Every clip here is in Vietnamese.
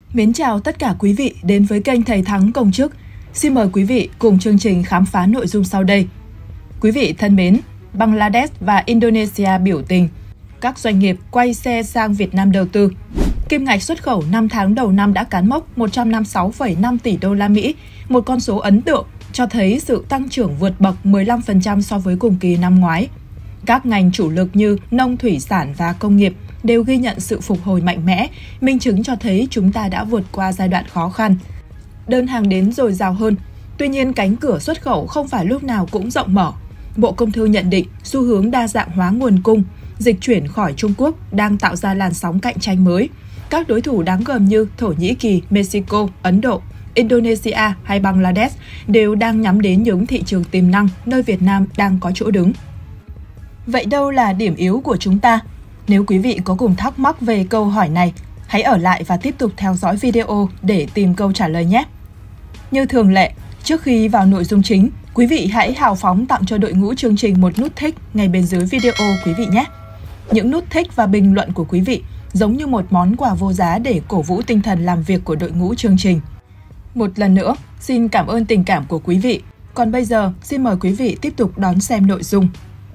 Mến chào tất cả quý vị đến với kênh Thầy Thắng Công Chức. Xin mời quý vị cùng chương trình khám phá nội dung sau đây. Quý vị thân mến, Bangladesh và Indonesia biểu tình. Các doanh nghiệp quay xe sang Việt Nam đầu tư. Kim ngạch xuất khẩu 5 tháng đầu năm đã cán mốc 156,5 tỷ đô la Mỹ, một con số ấn tượng cho thấy sự tăng trưởng vượt bậc 15% so với cùng kỳ năm ngoái. Các ngành chủ lực như nông thủy sản và công nghiệp đều ghi nhận sự phục hồi mạnh mẽ, minh chứng cho thấy chúng ta đã vượt qua giai đoạn khó khăn. Đơn hàng đến dồi dào hơn, tuy nhiên cánh cửa xuất khẩu không phải lúc nào cũng rộng mở. Bộ Công Thương nhận định xu hướng đa dạng hóa nguồn cung, dịch chuyển khỏi Trung Quốc đang tạo ra làn sóng cạnh tranh mới. Các đối thủ đáng gờm như Thổ Nhĩ Kỳ, Mexico, Ấn Độ, Indonesia hay Bangladesh đều đang nhắm đến những thị trường tiềm năng nơi Việt Nam đang có chỗ đứng. Vậy đâu là điểm yếu của chúng ta? Nếu quý vị có cùng thắc mắc về câu hỏi này, hãy ở lại và tiếp tục theo dõi video để tìm câu trả lời nhé. Như thường lệ, trước khi vào nội dung chính, quý vị hãy hào phóng tặng cho đội ngũ chương trình một nút thích ngay bên dưới video quý vị nhé. Những nút thích và bình luận của quý vị giống như một món quà vô giá để cổ vũ tinh thần làm việc của đội ngũ chương trình. Một lần nữa, xin cảm ơn tình cảm của quý vị. Còn bây giờ, xin mời quý vị tiếp tục đón xem nội dung.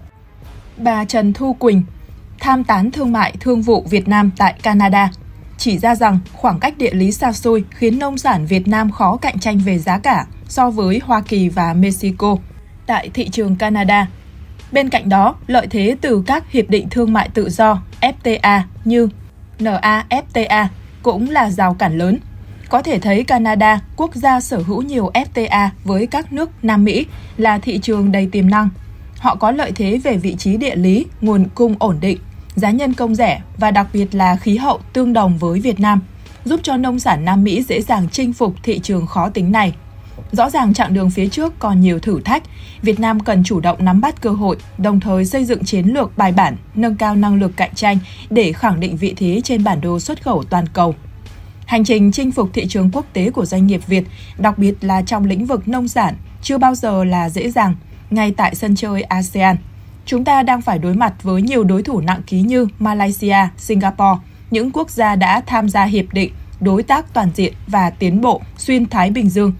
Bà Trần Thu Quỳnh, tham tán thương mại thương vụ Việt Nam tại Canada, chỉ ra rằng khoảng cách địa lý xa xôi khiến nông sản Việt Nam khó cạnh tranh về giá cả so với Hoa Kỳ và Mexico tại thị trường Canada. Bên cạnh đó, lợi thế từ các hiệp định thương mại tự do FTA như NAFTA cũng là rào cản lớn. Có thể thấy Canada, quốc gia sở hữu nhiều FTA với các nước Nam Mỹ, là thị trường đầy tiềm năng. Họ có lợi thế về vị trí địa lý, nguồn cung ổn định, giá nhân công rẻ và đặc biệt là khí hậu tương đồng với Việt Nam, giúp cho nông sản Nam Mỹ dễ dàng chinh phục thị trường khó tính này. Rõ ràng chặng đường phía trước còn nhiều thử thách, Việt Nam cần chủ động nắm bắt cơ hội, đồng thời xây dựng chiến lược bài bản, nâng cao năng lực cạnh tranh để khẳng định vị thế trên bản đồ xuất khẩu toàn cầu. Hành trình chinh phục thị trường quốc tế của doanh nghiệp Việt, đặc biệt là trong lĩnh vực nông sản, chưa bao giờ là dễ dàng. Ngay tại sân chơi ASEAN, chúng ta đang phải đối mặt với nhiều đối thủ nặng ký như Malaysia, Singapore, những quốc gia đã tham gia Hiệp định Đối tác Toàn diện và Tiến bộ Xuyên Thái Bình Dương,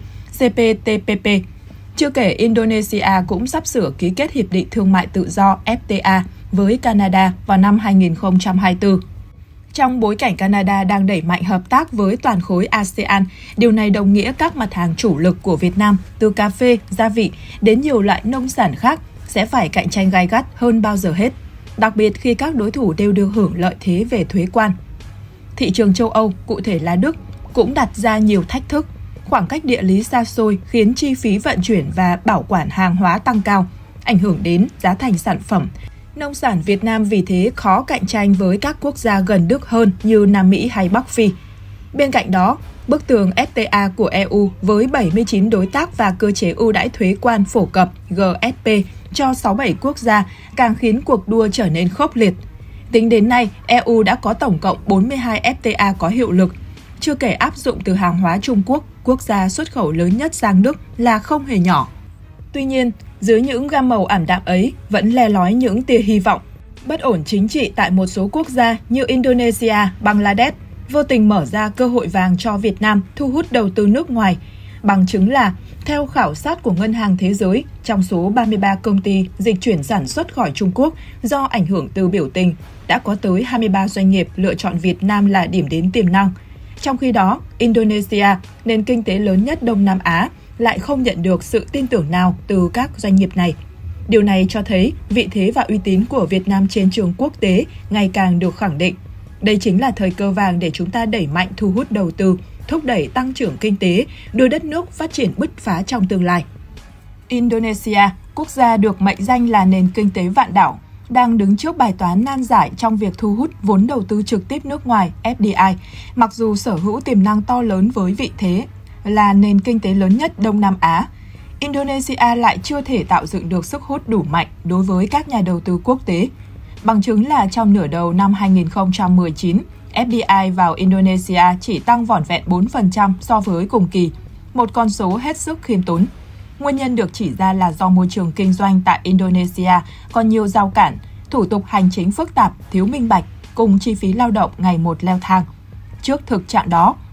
CPTPP. Chưa kể Indonesia cũng sắp sửa ký kết Hiệp định Thương mại Tự do FTA với Canada vào năm 2024. Trong bối cảnh Canada đang đẩy mạnh hợp tác với toàn khối ASEAN, điều này đồng nghĩa các mặt hàng chủ lực của Việt Nam, từ cà phê, gia vị đến nhiều loại nông sản khác, sẽ phải cạnh tranh gay gắt hơn bao giờ hết, đặc biệt khi các đối thủ đều được hưởng lợi thế về thuế quan. Thị trường châu Âu, cụ thể là Đức, cũng đặt ra nhiều thách thức. Khoảng cách địa lý xa xôi khiến chi phí vận chuyển và bảo quản hàng hóa tăng cao, ảnh hưởng đến giá thành sản phẩm. Nông sản Việt Nam vì thế khó cạnh tranh với các quốc gia gần Đức hơn như Nam Mỹ hay Bắc Phi. Bên cạnh đó, bức tường FTA của EU với 79 đối tác và cơ chế ưu đãi thuế quan phổ cập GSP cho 67 quốc gia càng khiến cuộc đua trở nên khốc liệt. Tính đến nay, EU đã có tổng cộng 42 FTA có hiệu lực, chưa kể áp dụng từ hàng hóa Trung Quốc, quốc gia xuất khẩu lớn nhất sang Đức, là không hề nhỏ. Tuy nhiên, dưới những gam màu ảm đạm ấy vẫn le lói những tia hy vọng. Bất ổn chính trị tại một số quốc gia như Indonesia, Bangladesh vô tình mở ra cơ hội vàng cho Việt Nam thu hút đầu tư nước ngoài. Bằng chứng là, theo khảo sát của Ngân hàng Thế giới, trong số 33 công ty dịch chuyển sản xuất khỏi Trung Quốc do ảnh hưởng từ biểu tình, đã có tới 23 doanh nghiệp lựa chọn Việt Nam là điểm đến tiềm năng. Trong khi đó, Indonesia, nền kinh tế lớn nhất Đông Nam Á, lại không nhận được sự tin tưởng nào từ các doanh nghiệp này. Điều này cho thấy vị thế và uy tín của Việt Nam trên trường quốc tế ngày càng được khẳng định. Đây chính là thời cơ vàng để chúng ta đẩy mạnh thu hút đầu tư, thúc đẩy tăng trưởng kinh tế, đưa đất nước phát triển bứt phá trong tương lai. Indonesia, quốc gia được mệnh danh là nền kinh tế vạn đảo, đang đứng trước bài toán nan giải trong việc thu hút vốn đầu tư trực tiếp nước ngoài FDI, mặc dù sở hữu tiềm năng to lớn với vị thế là nền kinh tế lớn nhất Đông Nam Á. Indonesia lại chưa thể tạo dựng được sức hút đủ mạnh đối với các nhà đầu tư quốc tế. Bằng chứng là trong nửa đầu năm 2019, FDI vào Indonesia chỉ tăng vỏn vẹn 4% so với cùng kỳ, một con số hết sức khiêm tốn. Nguyên nhân được chỉ ra là do môi trường kinh doanh tại Indonesia còn nhiều rào cản, thủ tục hành chính phức tạp, thiếu minh bạch, cùng chi phí lao động ngày một leo thang. Trước thực trạng đó,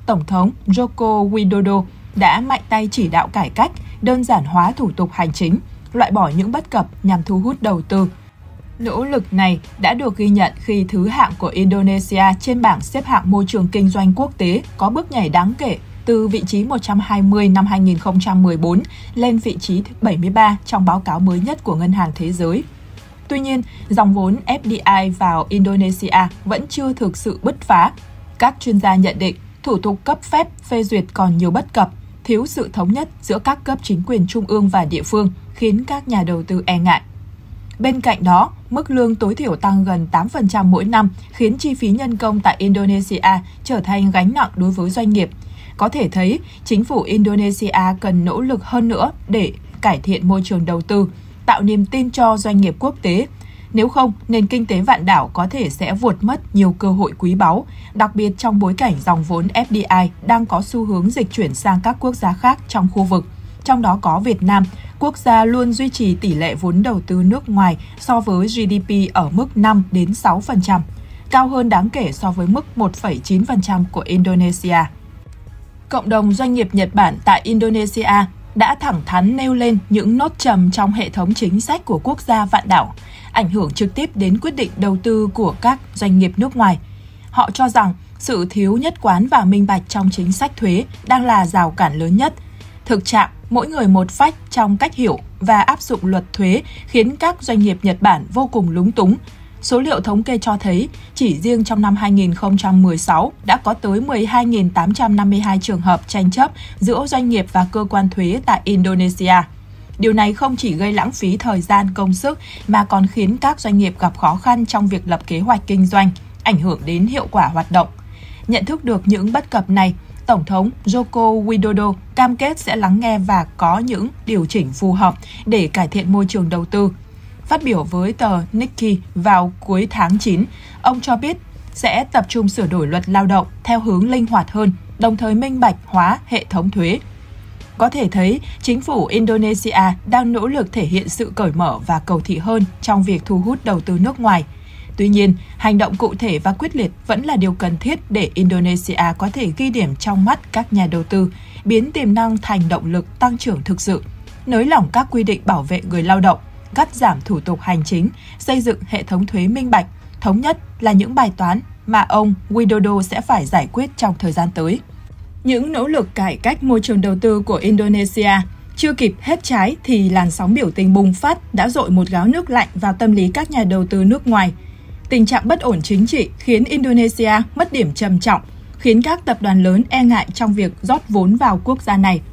Tổng thống Joko Widodo đã mạnh tay chỉ đạo cải cách, đơn giản hóa thủ tục hành chính, loại bỏ những bất cập nhằm thu hút đầu tư. Nỗ lực này đã được ghi nhận khi thứ hạng của Indonesia trên bảng xếp hạng môi trường kinh doanh quốc tế có bước nhảy đáng kể từ vị trí 120 năm 2014 lên vị trí 73 trong báo cáo mới nhất của Ngân hàng Thế giới. Tuy nhiên, dòng vốn FDI vào Indonesia vẫn chưa thực sự bứt phá. Các chuyên gia nhận định thủ tục cấp phép phê duyệt còn nhiều bất cập, thiếu sự thống nhất giữa các cấp chính quyền trung ương và địa phương khiến các nhà đầu tư e ngại. Bên cạnh đó, mức lương tối thiểu tăng gần 8% mỗi năm khiến chi phí nhân công tại Indonesia trở thành gánh nặng đối với doanh nghiệp. Có thể thấy, chính phủ Indonesia cần nỗ lực hơn nữa để cải thiện môi trường đầu tư, tạo niềm tin cho doanh nghiệp quốc tế. Nếu không, nền kinh tế vạn đảo có thể sẽ vụt mất nhiều cơ hội quý báu, đặc biệt trong bối cảnh dòng vốn FDI đang có xu hướng dịch chuyển sang các quốc gia khác trong khu vực. Trong đó có Việt Nam, quốc gia luôn duy trì tỷ lệ vốn đầu tư nước ngoài so với GDP ở mức 5 đến 6%, cao hơn đáng kể so với mức 1,9% của Indonesia. Cộng đồng doanh nghiệp Nhật Bản tại Indonesia đã thẳng thắn nêu lên những nốt trầm trong hệ thống chính sách của quốc gia vạn đảo, ảnh hưởng trực tiếp đến quyết định đầu tư của các doanh nghiệp nước ngoài. Họ cho rằng sự thiếu nhất quán và minh bạch trong chính sách thuế đang là rào cản lớn nhất. Thực trạng mỗi người một phách trong cách hiểu và áp dụng luật thuế khiến các doanh nghiệp Nhật Bản vô cùng lúng túng. Số liệu thống kê cho thấy, chỉ riêng trong năm 2016 đã có tới 12.852 trường hợp tranh chấp giữa doanh nghiệp và cơ quan thuế tại Indonesia. Điều này không chỉ gây lãng phí thời gian, công sức mà còn khiến các doanh nghiệp gặp khó khăn trong việc lập kế hoạch kinh doanh, ảnh hưởng đến hiệu quả hoạt động. Nhận thức được những bất cập này, Tổng thống Joko Widodo cam kết sẽ lắng nghe và có những điều chỉnh phù hợp để cải thiện môi trường đầu tư. Phát biểu với tờ Nikkei vào cuối tháng 9, ông cho biết sẽ tập trung sửa đổi luật lao động theo hướng linh hoạt hơn, đồng thời minh bạch hóa hệ thống thuế. Có thể thấy, chính phủ Indonesia đang nỗ lực thể hiện sự cởi mở và cầu thị hơn trong việc thu hút đầu tư nước ngoài. Tuy nhiên, hành động cụ thể và quyết liệt vẫn là điều cần thiết để Indonesia có thể ghi điểm trong mắt các nhà đầu tư, biến tiềm năng thành động lực tăng trưởng thực sự, nới lỏng các quy định bảo vệ người lao động, cắt giảm thủ tục hành chính, xây dựng hệ thống thuế minh bạch, thống nhất là những bài toán mà ông Widodo sẽ phải giải quyết trong thời gian tới. Những nỗ lực cải cách môi trường đầu tư của Indonesia chưa kịp hết trái thì làn sóng biểu tình bùng phát đã dội một gáo nước lạnh vào tâm lý các nhà đầu tư nước ngoài. Tình trạng bất ổn chính trị khiến Indonesia mất điểm trầm trọng, khiến các tập đoàn lớn e ngại trong việc rót vốn vào quốc gia này.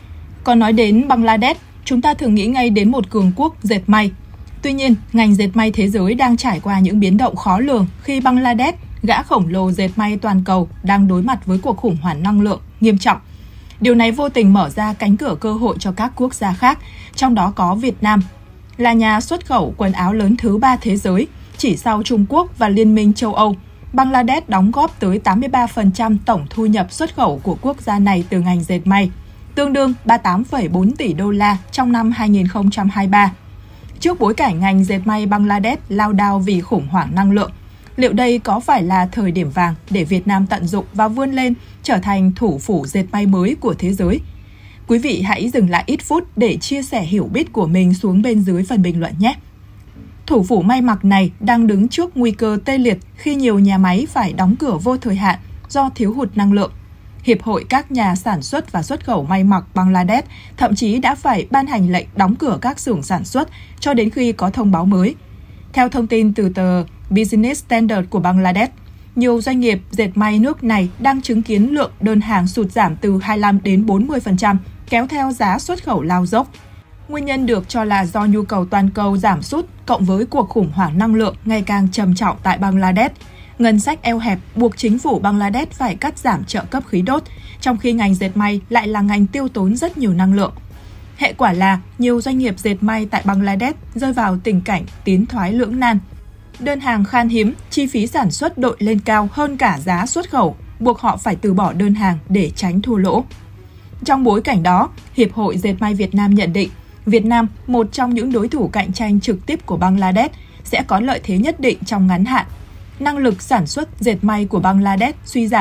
Còn nói đến Bangladesh, chúng ta thường nghĩ ngay đến một cường quốc dệt may. Tuy nhiên, ngành dệt may thế giới đang trải qua những biến động khó lường khi Bangladesh, gã khổng lồ dệt may toàn cầu, đang đối mặt với cuộc khủng hoảng năng lượng nghiêm trọng. Điều này vô tình mở ra cánh cửa cơ hội cho các quốc gia khác, trong đó có Việt Nam. Là nhà xuất khẩu quần áo lớn thứ 3 thế giới, chỉ sau Trung Quốc và Liên minh châu Âu, Bangladesh đóng góp tới 83% tổng thu nhập xuất khẩu của quốc gia này từ ngành dệt may, tương đương 38,4 tỷ đô la trong năm 2023. Trước bối cảnh ngành dệt may Bangladesh lao đao vì khủng hoảng năng lượng, liệu đây có phải là thời điểm vàng để Việt Nam tận dụng và vươn lên trở thành thủ phủ dệt may mới của thế giới? Quý vị hãy dừng lại ít phút để chia sẻ hiểu biết của mình xuống bên dưới phần bình luận nhé! Thủ phủ may mặc này đang đứng trước nguy cơ tê liệt khi nhiều nhà máy phải đóng cửa vô thời hạn do thiếu hụt năng lượng. Hiệp hội các nhà sản xuất và xuất khẩu may mặc Bangladesh thậm chí đã phải ban hành lệnh đóng cửa các xưởng sản xuất cho đến khi có thông báo mới. Theo thông tin từ tờ Business Standard của Bangladesh, nhiều doanh nghiệp dệt may nước này đang chứng kiến lượng đơn hàng sụt giảm từ 25 đến 40%, kéo theo giá xuất khẩu lao dốc. Nguyên nhân được cho là do nhu cầu toàn cầu giảm sút cộng với cuộc khủng hoảng năng lượng ngày càng trầm trọng tại Bangladesh. Ngân sách eo hẹp buộc chính phủ Bangladesh phải cắt giảm trợ cấp khí đốt, trong khi ngành dệt may lại là ngành tiêu tốn rất nhiều năng lượng. Hệ quả là nhiều doanh nghiệp dệt may tại Bangladesh rơi vào tình cảnh tiến thoái lưỡng nan. Đơn hàng khan hiếm, chi phí sản xuất đội lên cao hơn cả giá xuất khẩu, buộc họ phải từ bỏ đơn hàng để tránh thua lỗ. Trong bối cảnh đó, Hiệp hội Dệt may Việt Nam nhận định, Việt Nam, một trong những đối thủ cạnh tranh trực tiếp của Bangladesh, sẽ có lợi thế nhất định trong ngắn hạn. Năng lực sản xuất dệt may của Bangladesh suy giảm,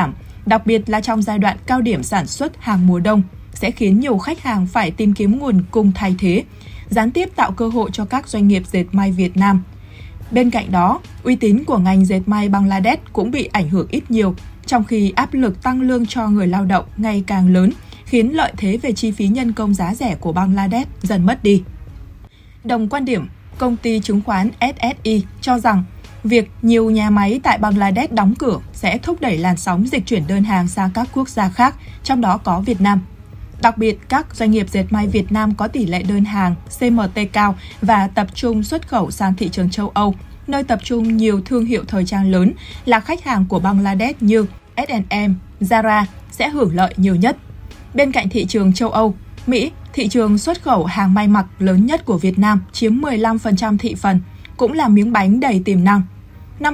đặc biệt là trong giai đoạn cao điểm sản xuất hàng mùa đông, sẽ khiến nhiều khách hàng phải tìm kiếm nguồn cung thay thế, gián tiếp tạo cơ hội cho các doanh nghiệp dệt may Việt Nam. Bên cạnh đó, uy tín của ngành dệt may Bangladesh cũng bị ảnh hưởng ít nhiều, trong khi áp lực tăng lương cho người lao động ngày càng lớn, khiến lợi thế về chi phí nhân công giá rẻ của Bangladesh dần mất đi. Đồng quan điểm, công ty chứng khoán SSI cho rằng việc nhiều nhà máy tại Bangladesh đóng cửa sẽ thúc đẩy làn sóng dịch chuyển đơn hàng sang các quốc gia khác, trong đó có Việt Nam. Đặc biệt, các doanh nghiệp dệt may Việt Nam có tỷ lệ đơn hàng CMT cao và tập trung xuất khẩu sang thị trường châu Âu, nơi tập trung nhiều thương hiệu thời trang lớn là khách hàng của Bangladesh như H&M, Zara sẽ hưởng lợi nhiều nhất. Bên cạnh thị trường châu Âu, Mỹ, thị trường xuất khẩu hàng may mặc lớn nhất của Việt Nam chiếm 15% thị phần, cũng là miếng bánh đầy tiềm năng. Năm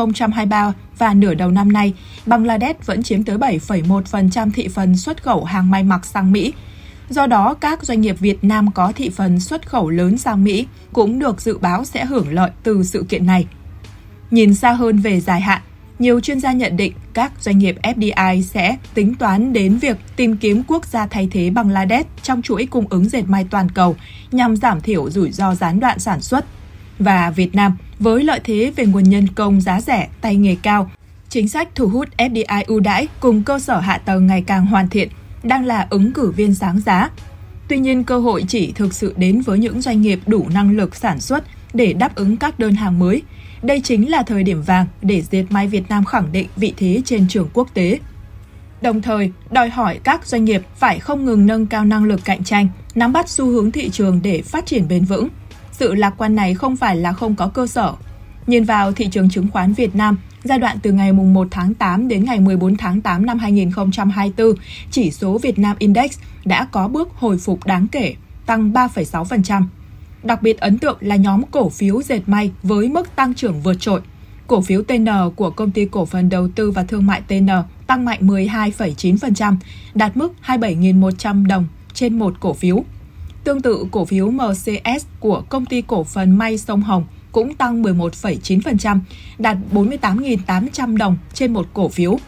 2023 và nửa đầu năm nay, Bangladesh vẫn chiếm tới 7,1% thị phần xuất khẩu hàng may mặc sang Mỹ. Do đó, các doanh nghiệp Việt Nam có thị phần xuất khẩu lớn sang Mỹ cũng được dự báo sẽ hưởng lợi từ sự kiện này. Nhìn xa hơn về dài hạn, nhiều chuyên gia nhận định các doanh nghiệp FDI sẽ tính toán đến việc tìm kiếm quốc gia thay thế Bangladesh trong chuỗi cung ứng dệt may toàn cầu nhằm giảm thiểu rủi ro gián đoạn sản xuất. Và Việt Nam, với lợi thế về nguồn nhân công giá rẻ, tay nghề cao, chính sách thu hút FDI ưu đãi cùng cơ sở hạ tầng ngày càng hoàn thiện, đang là ứng cử viên sáng giá. Tuy nhiên, cơ hội chỉ thực sự đến với những doanh nghiệp đủ năng lực sản xuất để đáp ứng các đơn hàng mới. Đây chính là thời điểm vàng để dệt may Việt Nam khẳng định vị thế trên trường quốc tế. Đồng thời, đòi hỏi các doanh nghiệp phải không ngừng nâng cao năng lực cạnh tranh, nắm bắt xu hướng thị trường để phát triển bền vững. Sự lạc quan này không phải là không có cơ sở. Nhìn vào thị trường chứng khoán Việt Nam, giai đoạn từ ngày 1 tháng 8 đến ngày 14 tháng 8 năm 2024, chỉ số Việt Nam Index đã có bước hồi phục đáng kể, tăng 3,6%. Đặc biệt ấn tượng là nhóm cổ phiếu dệt may với mức tăng trưởng vượt trội. Cổ phiếu TN của Công ty Cổ phần Đầu tư và Thương mại TN tăng mạnh 12,9%, đạt mức 27.100 đồng trên một cổ phiếu. Tương tự, cổ phiếu MCS của Công ty Cổ phần May Sông Hồng cũng tăng 11,9%, đạt 48.800 đồng trên một cổ phiếu.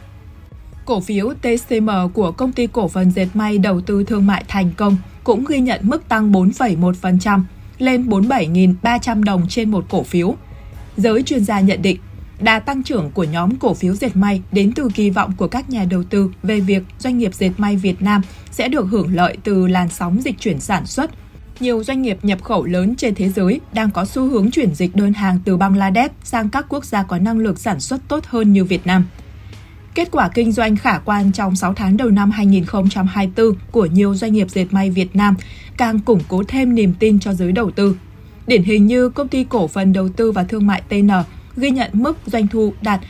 Cổ phiếu TCM của Công ty Cổ phần Dệt may Đầu tư Thương mại Thành Công cũng ghi nhận mức tăng 4,1%, lên 47.300 đồng trên một cổ phiếu. Giới chuyên gia nhận định, đà tăng trưởng của nhóm cổ phiếu dệt may đến từ kỳ vọng của các nhà đầu tư về việc doanh nghiệp dệt may Việt Nam sẽ được hưởng lợi từ làn sóng dịch chuyển sản xuất. Nhiều doanh nghiệp nhập khẩu lớn trên thế giới đang có xu hướng chuyển dịch đơn hàng từ Bangladesh sang các quốc gia có năng lực sản xuất tốt hơn như Việt Nam. Kết quả kinh doanh khả quan trong 6 tháng đầu năm 2024 của nhiều doanh nghiệp dệt may Việt Nam càng củng cố thêm niềm tin cho giới đầu tư. Điển hình như Công ty Cổ phần Đầu tư và Thương mại TN ghi nhận mức doanh thu đạt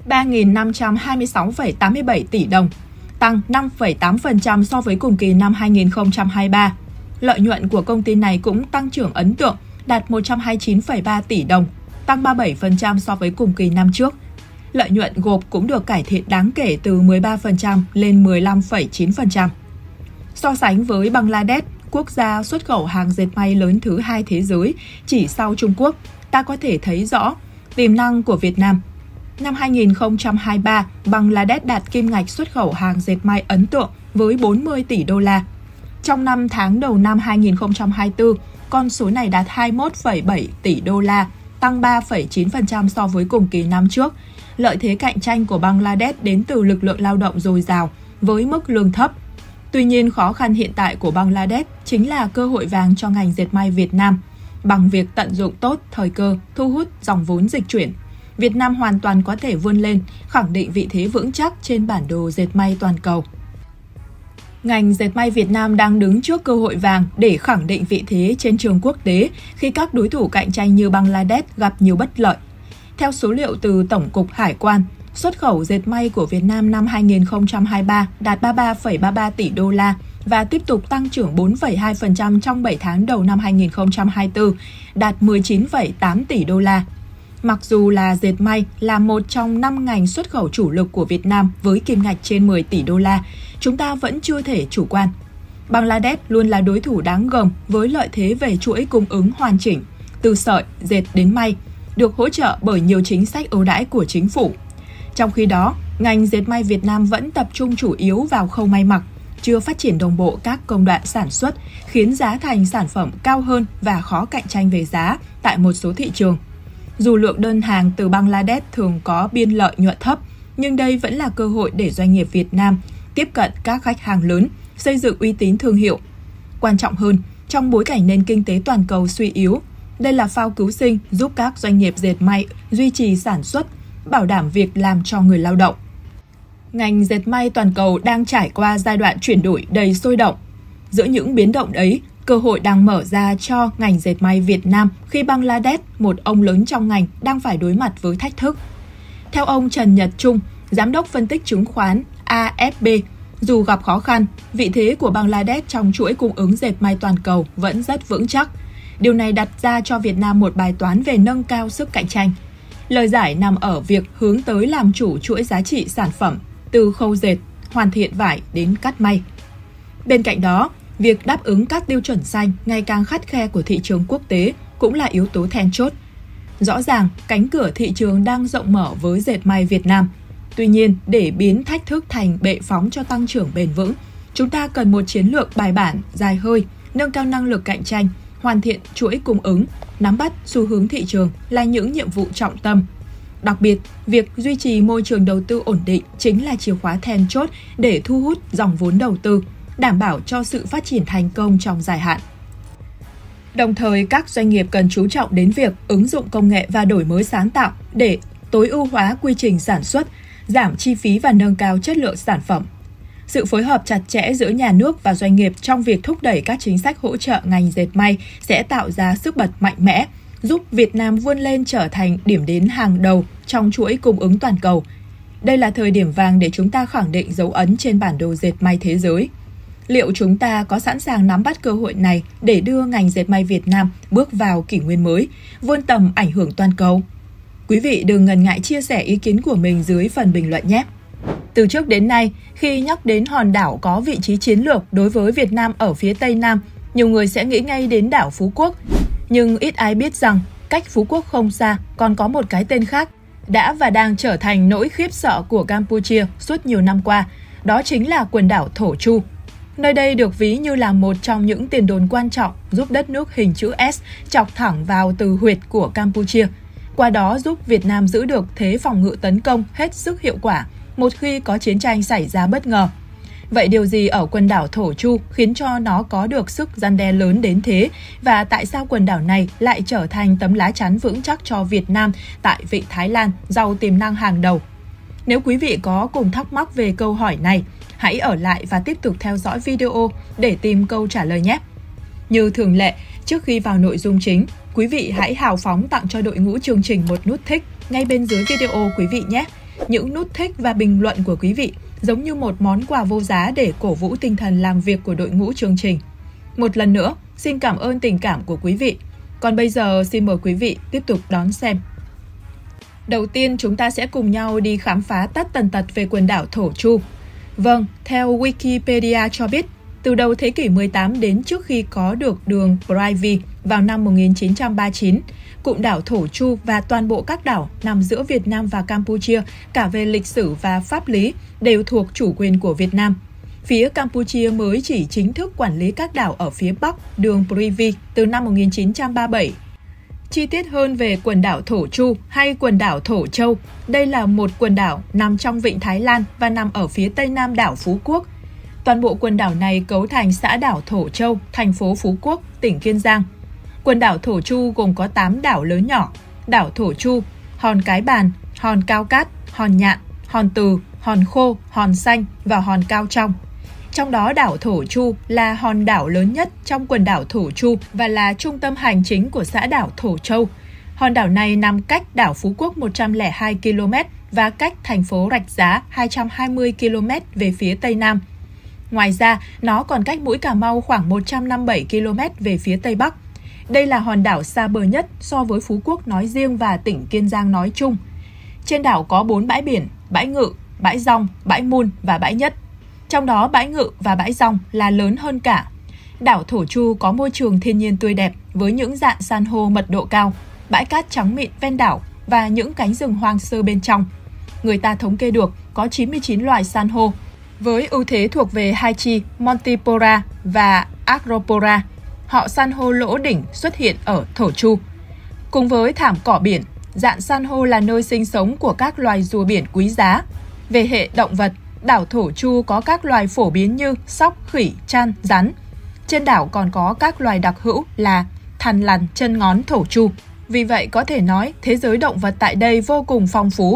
3.526,87 tỷ đồng, tăng 5,8% so với cùng kỳ năm 2023. Lợi nhuận của công ty này cũng tăng trưởng ấn tượng, đạt 129,3 tỷ đồng, tăng 37% so với cùng kỳ năm trước. Lợi nhuận gộp cũng được cải thiện đáng kể từ 13% lên 15,9%. So sánh với Bangladesh, quốc gia xuất khẩu hàng dệt may lớn thứ hai thế giới, chỉ sau Trung Quốc, ta có thể thấy rõ tiềm năng của Việt Nam. Năm 2023, Bangladesh đạt kim ngạch xuất khẩu hàng dệt may ấn tượng với 40 tỷ đô la. Trong 5 tháng đầu năm 2024, con số này đạt 21,7 tỷ đô la, tăng 3,9% so với cùng kỳ năm trước. Lợi thế cạnh tranh của Bangladesh đến từ lực lượng lao động dồi dào với mức lương thấp. Tuy nhiên, khó khăn hiện tại của Bangladesh chính là cơ hội vàng cho ngành dệt may Việt Nam. Bằng việc tận dụng tốt thời cơ, thu hút dòng vốn dịch chuyển, Việt Nam hoàn toàn có thể vươn lên, khẳng định vị thế vững chắc trên bản đồ dệt may toàn cầu. Ngành dệt may Việt Nam đang đứng trước cơ hội vàng để khẳng định vị thế trên trường quốc tế khi các đối thủ cạnh tranh như Bangladesh gặp nhiều bất lợi. Theo số liệu từ Tổng cục Hải quan, xuất khẩu dệt may của Việt Nam năm 2023 đạt 33,33 tỷ đô la và tiếp tục tăng trưởng 4,2% trong 7 tháng đầu năm 2024, đạt 19,8 tỷ đô la. Mặc dù là dệt may là một trong 5 ngành xuất khẩu chủ lực của Việt Nam với kim ngạch trên 10 tỷ đô la, chúng ta vẫn chưa thể chủ quan. Bangladesh luôn là đối thủ đáng gờm với lợi thế về chuỗi cung ứng hoàn chỉnh, từ sợi, dệt đến may, được hỗ trợ bởi nhiều chính sách ưu đãi của chính phủ. Trong khi đó, ngành dệt may Việt Nam vẫn tập trung chủ yếu vào khâu may mặc, chưa phát triển đồng bộ các công đoạn sản xuất, khiến giá thành sản phẩm cao hơn và khó cạnh tranh về giá tại một số thị trường. Dù lượng đơn hàng từ Bangladesh thường có biên lợi nhuận thấp, nhưng đây vẫn là cơ hội để doanh nghiệp Việt Nam tiếp cận các khách hàng lớn, xây dựng uy tín thương hiệu. Quan trọng hơn, trong bối cảnh nền kinh tế toàn cầu suy yếu, đây là phao cứu sinh giúp các doanh nghiệp dệt may duy trì sản xuất, bảo đảm việc làm cho người lao động. Ngành dệt may toàn cầu đang trải qua giai đoạn chuyển đổi đầy sôi động. Giữa những biến động ấy, cơ hội đang mở ra cho ngành dệt may Việt Nam khi Bangladesh, một ông lớn trong ngành, đang phải đối mặt với thách thức. Theo ông Trần Nhật Trung, Giám đốc phân tích chứng khoán AFB, dù gặp khó khăn, vị thế của Bangladesh trong chuỗi cung ứng dệt may toàn cầu vẫn rất vững chắc. Điều này đặt ra cho Việt Nam một bài toán về nâng cao sức cạnh tranh. Lời giải nằm ở việc hướng tới làm chủ chuỗi giá trị sản phẩm, từ khâu dệt, hoàn thiện vải đến cắt may. Bên cạnh đó, việc đáp ứng các tiêu chuẩn xanh ngày càng khắt khe của thị trường quốc tế cũng là yếu tố then chốt. Rõ ràng, cánh cửa thị trường đang rộng mở với dệt may Việt Nam. Tuy nhiên, để biến thách thức thành bệ phóng cho tăng trưởng bền vững, chúng ta cần một chiến lược bài bản, dài hơi, nâng cao năng lực cạnh tranh, hoàn thiện chuỗi cung ứng, nắm bắt xu hướng thị trường là những nhiệm vụ trọng tâm. Đặc biệt, việc duy trì môi trường đầu tư ổn định chính là chìa khóa then chốt để thu hút dòng vốn đầu tư, đảm bảo cho sự phát triển thành công trong dài hạn. Đồng thời, các doanh nghiệp cần chú trọng đến việc ứng dụng công nghệ và đổi mới sáng tạo để tối ưu hóa quy trình sản xuất, giảm chi phí và nâng cao chất lượng sản phẩm. Sự phối hợp chặt chẽ giữa nhà nước và doanh nghiệp trong việc thúc đẩy các chính sách hỗ trợ ngành dệt may sẽ tạo ra sức bật mạnh mẽ, giúp Việt Nam vươn lên trở thành điểm đến hàng đầu trong chuỗi cung ứng toàn cầu. Đây là thời điểm vàng để chúng ta khẳng định dấu ấn trên bản đồ dệt may thế giới. Liệu chúng ta có sẵn sàng nắm bắt cơ hội này để đưa ngành dệt may Việt Nam bước vào kỷ nguyên mới, vươn tầm ảnh hưởng toàn cầu? Quý vị đừng ngần ngại chia sẻ ý kiến của mình dưới phần bình luận nhé! Từ trước đến nay, khi nhắc đến hòn đảo có vị trí chiến lược đối với Việt Nam ở phía Tây Nam, nhiều người sẽ nghĩ ngay đến đảo Phú Quốc. Nhưng ít ai biết rằng, cách Phú Quốc không xa còn có một cái tên khác, đã và đang trở thành nỗi khiếp sợ của Campuchia suốt nhiều năm qua, đó chính là quần đảo Thổ Chu. Nơi đây được ví như là một trong những tiền đồn quan trọng giúp đất nước hình chữ S chọc thẳng vào từ huyệt của Campuchia, qua đó giúp Việt Nam giữ được thế phòng ngự tấn công hết sức hiệu quả một khi có chiến tranh xảy ra bất ngờ. Vậy điều gì ở quần đảo Thổ Chu khiến cho nó có được sức răn đe lớn đến thế, và tại sao quần đảo này lại trở thành tấm lá chắn vững chắc cho Việt Nam tại Vịnh Thái Lan giàu tiềm năng hàng đầu? Nếu quý vị có cùng thắc mắc về câu hỏi này, hãy ở lại và tiếp tục theo dõi video để tìm câu trả lời nhé! Như thường lệ, trước khi vào nội dung chính, quý vị hãy hào phóng tặng cho đội ngũ chương trình một nút thích ngay bên dưới video quý vị nhé! Những nút thích và bình luận của quý vị giống như một món quà vô giá để cổ vũ tinh thần làm việc của đội ngũ chương trình. Một lần nữa, xin cảm ơn tình cảm của quý vị. Còn bây giờ, xin mời quý vị tiếp tục đón xem. Đầu tiên, chúng ta sẽ cùng nhau đi khám phá tất tần tật về quần đảo Thổ Chu. Vâng, theo Wikipedia cho biết, từ đầu thế kỷ 18 đến trước khi có được đường Privy vào năm 1939, cụm đảo Thổ Chu và toàn bộ các đảo nằm giữa Việt Nam và Campuchia cả về lịch sử và pháp lý đều thuộc chủ quyền của Việt Nam. Phía Campuchia mới chỉ chính thức quản lý các đảo ở phía Bắc đường Privy từ năm 1937. Chi tiết hơn về quần đảo Thổ Chu hay quần đảo Thổ Châu, đây là một quần đảo nằm trong Vịnh Thái Lan và nằm ở phía tây nam đảo Phú Quốc. Toàn bộ quần đảo này cấu thành xã đảo Thổ Châu, thành phố Phú Quốc, tỉnh Kiên Giang. Quần đảo Thổ Chu gồm có 8 đảo lớn nhỏ: đảo Thổ Chu, hòn Cái Bàn, hòn Cao Cát, hòn Nhạn, hòn Từ, hòn Khô, hòn Xanh và hòn Cao Trong. Trong đó đảo Thổ Chu là hòn đảo lớn nhất trong quần đảo Thổ Chu và là trung tâm hành chính của xã đảo Thổ Châu. Hòn đảo này nằm cách đảo Phú Quốc 102 km và cách thành phố Rạch Giá 220 km về phía tây nam. Ngoài ra, nó còn cách mũi Cà Mau khoảng 157 km về phía tây bắc. Đây là hòn đảo xa bờ nhất so với Phú Quốc nói riêng và tỉnh Kiên Giang nói chung. Trên đảo có 4 bãi biển: bãi Ngự, bãi Dong, bãi Mun và bãi Nhất. Trong đó bãi Ngự và bãi Dong là lớn hơn cả. Đảo Thổ Chu có môi trường thiên nhiên tươi đẹp với những rạn san hô mật độ cao, bãi cát trắng mịn ven đảo và những cánh rừng hoang sơ bên trong. người ta thống kê được có 99 loài san hô, với ưu thế thuộc về Haichi, Montipora và Acropora. Họ san hô lỗ đỉnh xuất hiện ở Thổ Chu. Cùng với thảm cỏ biển, rạn san hô là nơi sinh sống của các loài rùa biển quý giá. Về hệ động vật, đảo Thổ Chu có các loài phổ biến như sóc, khỉ, tran, rắn. Trên đảo còn có các loài đặc hữu là thằn lằn chân ngón Thổ Chu. Vì vậy có thể nói thế giới động vật tại đây vô cùng phong phú.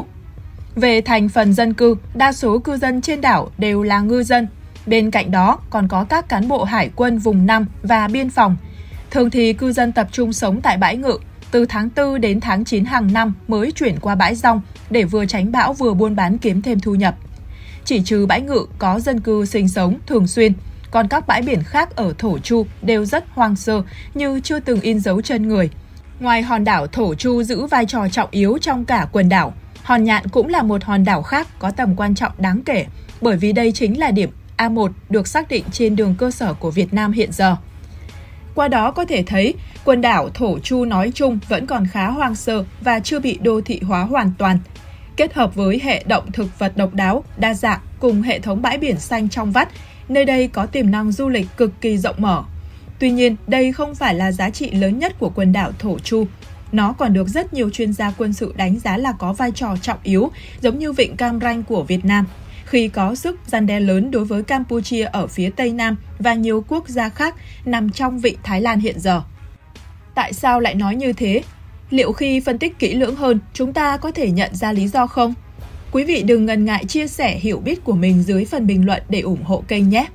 Về thành phần dân cư, đa số cư dân trên đảo đều là ngư dân. Bên cạnh đó còn có các cán bộ hải quân vùng 5 và biên phòng. Thường thì cư dân tập trung sống tại bãi ngự, từ tháng 4 đến tháng 9 hàng năm mới chuyển qua bãi rong để vừa tránh bão vừa buôn bán kiếm thêm thu nhập. Chỉ trừ bãi ngự có dân cư sinh sống thường xuyên, còn các bãi biển khác ở Thổ Chu đều rất hoang sơ như chưa từng in dấu chân người. Ngoài hòn đảo Thổ Chu giữ vai trò trọng yếu trong cả quần đảo, Hòn Nhạn cũng là một hòn đảo khác có tầm quan trọng đáng kể, bởi vì đây chính là điểm A1 được xác định trên đường cơ sở của Việt Nam hiện giờ. Qua đó có thể thấy, quần đảo Thổ Chu nói chung vẫn còn khá hoang sơ và chưa bị đô thị hóa hoàn toàn. Kết hợp với hệ động thực vật độc đáo, đa dạng cùng hệ thống bãi biển xanh trong vắt, nơi đây có tiềm năng du lịch cực kỳ rộng mở. Tuy nhiên, đây không phải là giá trị lớn nhất của quần đảo Thổ Chu. Nó còn được rất nhiều chuyên gia quân sự đánh giá là có vai trò trọng yếu, giống như vịnh Cam Ranh của Việt Nam, khi có sức răn đe lớn đối với Campuchia ở phía Tây Nam và nhiều quốc gia khác nằm trong vịnh Thái Lan hiện giờ. Tại sao lại nói như thế? Liệu khi phân tích kỹ lưỡng hơn, chúng ta có thể nhận ra lý do không? Quý vị đừng ngần ngại chia sẻ hiểu biết của mình dưới phần bình luận để ủng hộ kênh nhé!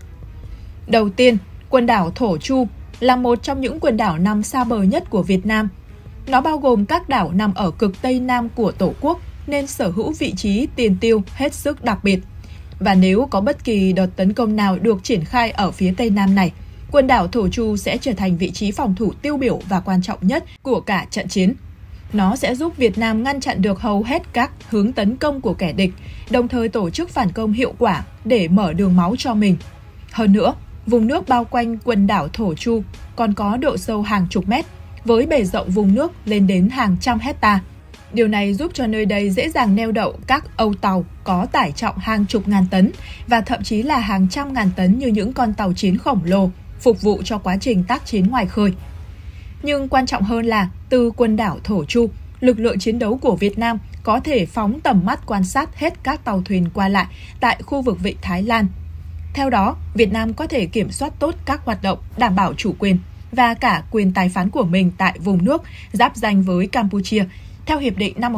Đầu tiên, quần đảo Thổ Chu là một trong những quần đảo nằm xa bờ nhất của Việt Nam. Nó bao gồm các đảo nằm ở cực Tây Nam của Tổ quốc nên sở hữu vị trí tiền tiêu hết sức đặc biệt. Và nếu có bất kỳ đợt tấn công nào được triển khai ở phía Tây Nam này, quần đảo Thổ Chu sẽ trở thành vị trí phòng thủ tiêu biểu và quan trọng nhất của cả trận chiến. Nó sẽ giúp Việt Nam ngăn chặn được hầu hết các hướng tấn công của kẻ địch, đồng thời tổ chức phản công hiệu quả để mở đường máu cho mình. Hơn nữa, vùng nước bao quanh quần đảo Thổ Chu còn có độ sâu hàng chục mét, với bề rộng vùng nước lên đến hàng trăm hecta. Điều này giúp cho nơi đây dễ dàng neo đậu các âu tàu có tải trọng hàng chục ngàn tấn và thậm chí là hàng trăm ngàn tấn như những con tàu chiến khổng lồ, phục vụ cho quá trình tác chiến ngoài khơi. Nhưng quan trọng hơn là từ quần đảo Thổ Chu, lực lượng chiến đấu của Việt Nam có thể phóng tầm mắt quan sát hết các tàu thuyền qua lại tại khu vực vịnh Thái Lan. Theo đó, Việt Nam có thể kiểm soát tốt các hoạt động đảm bảo chủ quyền và cả quyền tài phán của mình tại vùng nước giáp ranh với Campuchia theo Hiệp định năm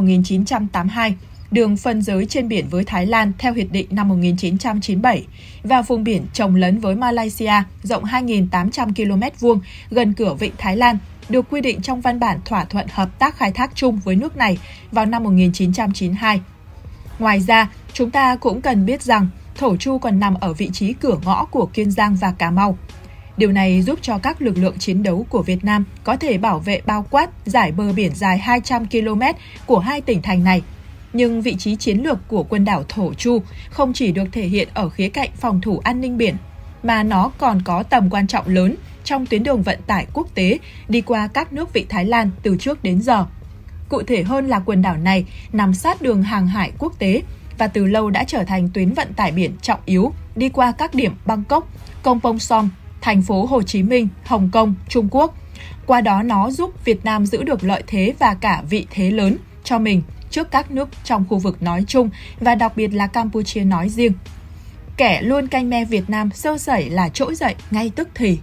1982, đường phân giới trên biển với Thái Lan theo Hiệp định năm 1997 và vùng biển chồng lấn với Malaysia rộng 2.800 km² gần cửa vịnh Thái Lan được quy định trong văn bản thỏa thuận hợp tác khai thác chung với nước này vào năm 1992. Ngoài ra, chúng ta cũng cần biết rằng Thổ Chu còn nằm ở vị trí cửa ngõ của Kiên Giang và Cà Mau. Điều này giúp cho các lực lượng chiến đấu của Việt Nam có thể bảo vệ bao quát dải bờ biển dài 200 km của hai tỉnh thành này. Nhưng vị trí chiến lược của quần đảo Thổ Chu không chỉ được thể hiện ở khía cạnh phòng thủ an ninh biển, mà nó còn có tầm quan trọng lớn trong tuyến đường vận tải quốc tế đi qua các nước vịnh Thái Lan từ trước đến giờ. Cụ thể hơn là quần đảo này nằm sát đường hàng hải quốc tế và từ lâu đã trở thành tuyến vận tải biển trọng yếu đi qua các điểm Bangkok, Kampong Som, thành phố Hồ Chí Minh, Hồng Kông, Trung Quốc. Qua đó nó giúp Việt Nam giữ được lợi thế và cả vị thế lớn cho mình trước các nước trong khu vực nói chung và đặc biệt là Campuchia nói riêng. Kẻ luôn canh me Việt Nam sơ sẩy là trỗi dậy ngay tức thì.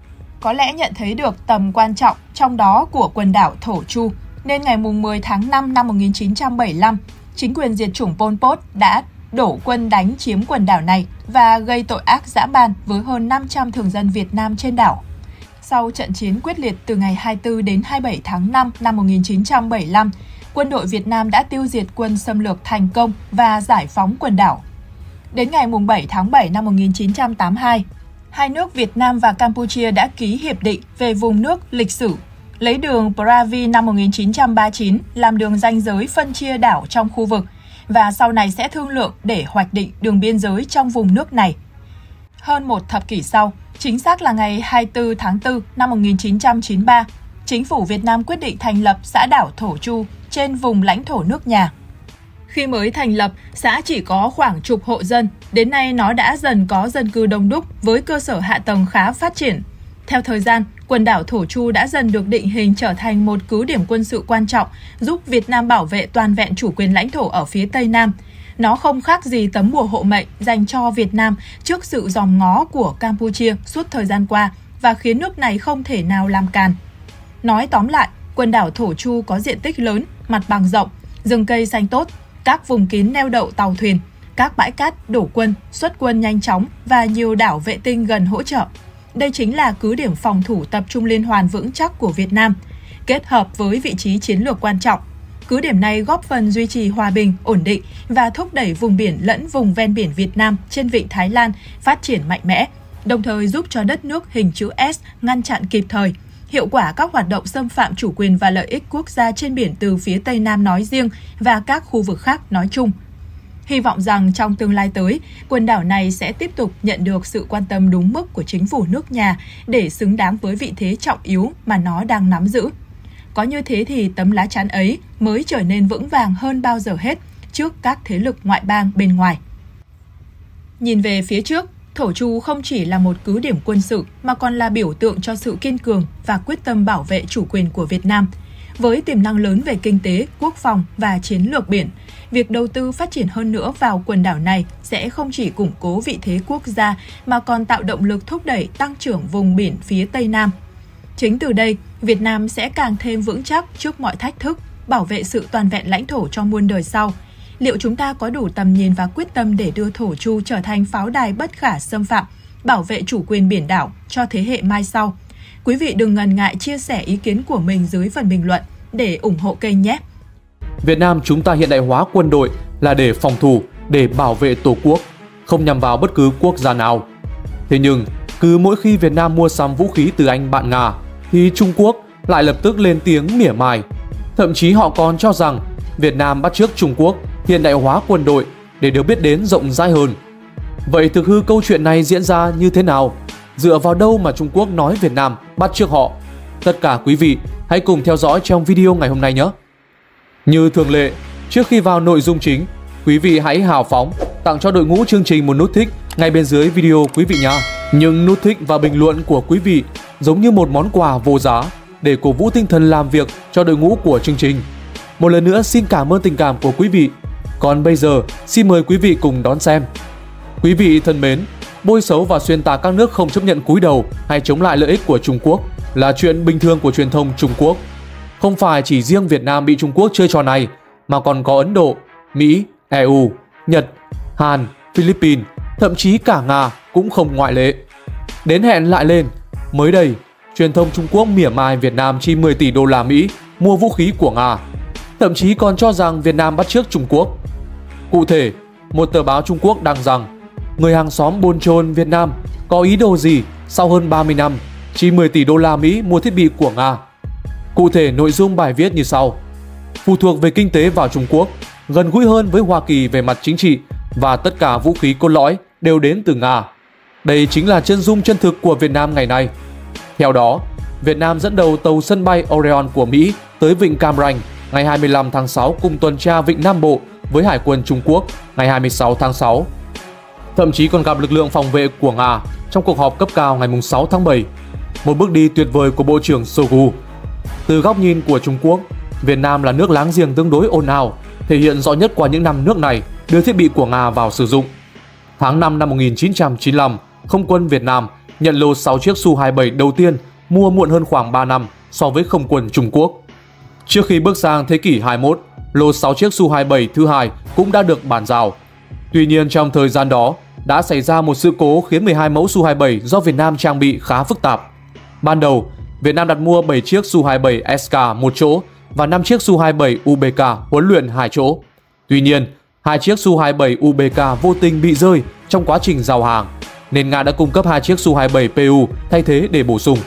Có lẽ nhận thấy được tầm quan trọng trong đó của quần đảo Thổ Chu, nên ngày 10 tháng 5 năm 1975, chính quyền diệt chủng Pol Pot đã đổ quân đánh chiếm quần đảo này và gây tội ác dã man với hơn 500 thường dân Việt Nam trên đảo. Sau trận chiến quyết liệt từ ngày 24 đến 27 tháng 5 năm 1975, quân đội Việt Nam đã tiêu diệt quân xâm lược thành công và giải phóng quần đảo. Đến ngày 7 tháng 7 năm 1982, hai nước Việt Nam và Campuchia đã ký hiệp định về vùng nước lịch sử, lấy đường Pravi năm 1939 làm đường ranh giới phân chia đảo trong khu vực, và sau này sẽ thương lượng để hoạch định đường biên giới trong vùng nước này. Hơn một thập kỷ sau, chính xác là ngày 24 tháng 4 năm 1993, chính phủ Việt Nam quyết định thành lập xã đảo Thổ Chu trên vùng lãnh thổ nước nhà. Khi mới thành lập, xã chỉ có khoảng chục hộ dân, đến nay nó đã dần có dân cư đông đúc với cơ sở hạ tầng khá phát triển. Theo thời gian, quần đảo Thổ Chu đã dần được định hình trở thành một cứ điểm quân sự quan trọng, giúp Việt Nam bảo vệ toàn vẹn chủ quyền lãnh thổ ở phía Tây Nam. Nó không khác gì tấm bùa hộ mệnh dành cho Việt Nam trước sự dòm ngó của Campuchia suốt thời gian qua và khiến nước này không thể nào làm càn. Nói tóm lại, quần đảo Thổ Chu có diện tích lớn, mặt bằng rộng, rừng cây xanh tốt, các vùng kín neo đậu tàu thuyền, các bãi cát đổ quân, xuất quân nhanh chóng và nhiều đảo vệ tinh gần hỗ trợ. Đây chính là cứ điểm phòng thủ tập trung liên hoàn vững chắc của Việt Nam, kết hợp với vị trí chiến lược quan trọng. Cứ điểm này góp phần duy trì hòa bình, ổn định và thúc đẩy vùng biển lẫn vùng ven biển Việt Nam trên vịnh Thái Lan phát triển mạnh mẽ, đồng thời giúp cho đất nước hình chữ S ngăn chặn kịp thời, hiệu quả các hoạt động xâm phạm chủ quyền và lợi ích quốc gia trên biển từ phía Tây Nam nói riêng và các khu vực khác nói chung. Hy vọng rằng trong tương lai tới, quần đảo này sẽ tiếp tục nhận được sự quan tâm đúng mức của chính phủ nước nhà để xứng đáng với vị thế trọng yếu mà nó đang nắm giữ. Có như thế thì tấm lá chắn ấy mới trở nên vững vàng hơn bao giờ hết trước các thế lực ngoại bang bên ngoài. Nhìn về phía trước, Thổ Chu không chỉ là một cứ điểm quân sự mà còn là biểu tượng cho sự kiên cường và quyết tâm bảo vệ chủ quyền của Việt Nam. Với tiềm năng lớn về kinh tế, quốc phòng và chiến lược biển, việc đầu tư phát triển hơn nữa vào quần đảo này sẽ không chỉ củng cố vị thế quốc gia mà còn tạo động lực thúc đẩy tăng trưởng vùng biển phía Tây Nam. Chính từ đây, Việt Nam sẽ càng thêm vững chắc trước mọi thách thức, bảo vệ sự toàn vẹn lãnh thổ cho muôn đời sau. Liệu chúng ta có đủ tầm nhìn và quyết tâm để đưa Thổ Chu trở thành pháo đài bất khả xâm phạm, bảo vệ chủ quyền biển đảo cho thế hệ mai sau? Quý vị đừng ngần ngại chia sẻ ý kiến của mình dưới phần bình luận để ủng hộ kênh nhé! Việt Nam chúng ta hiện đại hóa quân đội là để phòng thủ, để bảo vệ Tổ quốc, không nhằm vào bất cứ quốc gia nào. Thế nhưng, cứ mỗi khi Việt Nam mua sắm vũ khí từ anh bạn Nga, thì Trung Quốc lại lập tức lên tiếng mỉa mai. Thậm chí họ còn cho rằng Việt Nam bắt chước Trung Quốc hiện đại hóa quân đội để được biết đến rộng rãi hơn. Vậy thực hư câu chuyện này diễn ra như thế nào? Dựa vào đâu mà Trung Quốc nói Việt Nam bắt chước họ? Tất cả quý vị hãy cùng theo dõi trong video ngày hôm nay nhé! Như thường lệ, trước khi vào nội dung chính, quý vị hãy hào phóng tặng cho đội ngũ chương trình một nút thích ngay bên dưới video quý vị nhé. Những nút thích và bình luận của quý vị giống như một món quà vô giá để cổ vũ tinh thần làm việc cho đội ngũ của chương trình. Một lần nữa xin cảm ơn tình cảm của quý vị. Còn bây giờ, xin mời quý vị cùng đón xem. Quý vị thân mến, bôi xấu và xuyên tạc các nước không chấp nhận cúi đầu hay chống lại lợi ích của Trung Quốc là chuyện bình thường của truyền thông Trung Quốc. Không phải chỉ riêng Việt Nam bị Trung Quốc chơi trò này, mà còn có Ấn Độ, Mỹ, EU, Nhật, Hàn, Philippines, thậm chí cả Nga cũng không ngoại lệ. Đến hẹn lại lên, mới đây, truyền thông Trung Quốc mỉa mai Việt Nam chi 10 tỷ đô la Mỹ mua vũ khí của Nga, thậm chí còn cho rằng Việt Nam bắt chước Trung Quốc. Cụ thể, một tờ báo Trung Quốc đăng rằng người hàng xóm bồn chồn Việt Nam có ý đồ gì sau hơn 30 năm chi 10 tỷ đô la Mỹ mua thiết bị của Nga. Cụ thể, nội dung bài viết như sau: phụ thuộc về kinh tế vào Trung Quốc, gần gũi hơn với Hoa Kỳ về mặt chính trị và tất cả vũ khí cốt lõi đều đến từ Nga. Đây chính là chân dung chân thực của Việt Nam ngày nay. Theo đó, Việt Nam dẫn đầu tàu sân bay Orion của Mỹ tới vịnh Cam Ranh ngày 25 tháng 6 cùng tuần tra vịnh Nam Bộ với Hải quân Trung Quốc ngày 26 tháng 6. Thậm chí còn gặp lực lượng phòng vệ của Nga trong cuộc họp cấp cao ngày 6 tháng 7. Một bước đi tuyệt vời của Bộ trưởng Shoigu. Từ góc nhìn của Trung Quốc, Việt Nam là nước láng giềng tương đối ồn ào, thể hiện rõ nhất qua những năm nước này đưa thiết bị của Nga vào sử dụng. Tháng 5 năm 1995, Không quân Việt Nam nhận lô 6 chiếc Su-27 đầu tiên, mua muộn hơn khoảng 3 năm so với Không quân Trung Quốc. Trước khi bước sang thế kỷ 21, lô 6 chiếc Su-27 thứ hai cũng đã được bàn giao. Tuy nhiên trong thời gian đó, đã xảy ra một sự cố khiến 12 mẫu Su-27 do Việt Nam trang bị khá phức tạp. Ban đầu, Việt Nam đặt mua 7 chiếc Su-27 SK 1 chỗ và 5 chiếc Su-27 UBK huấn luyện 2 chỗ. Tuy nhiên, 2 chiếc Su-27 UBK vô tình bị rơi trong quá trình giao hàng, nên Nga đã cung cấp 2 chiếc Su-27 PU thay thế để bổ sung.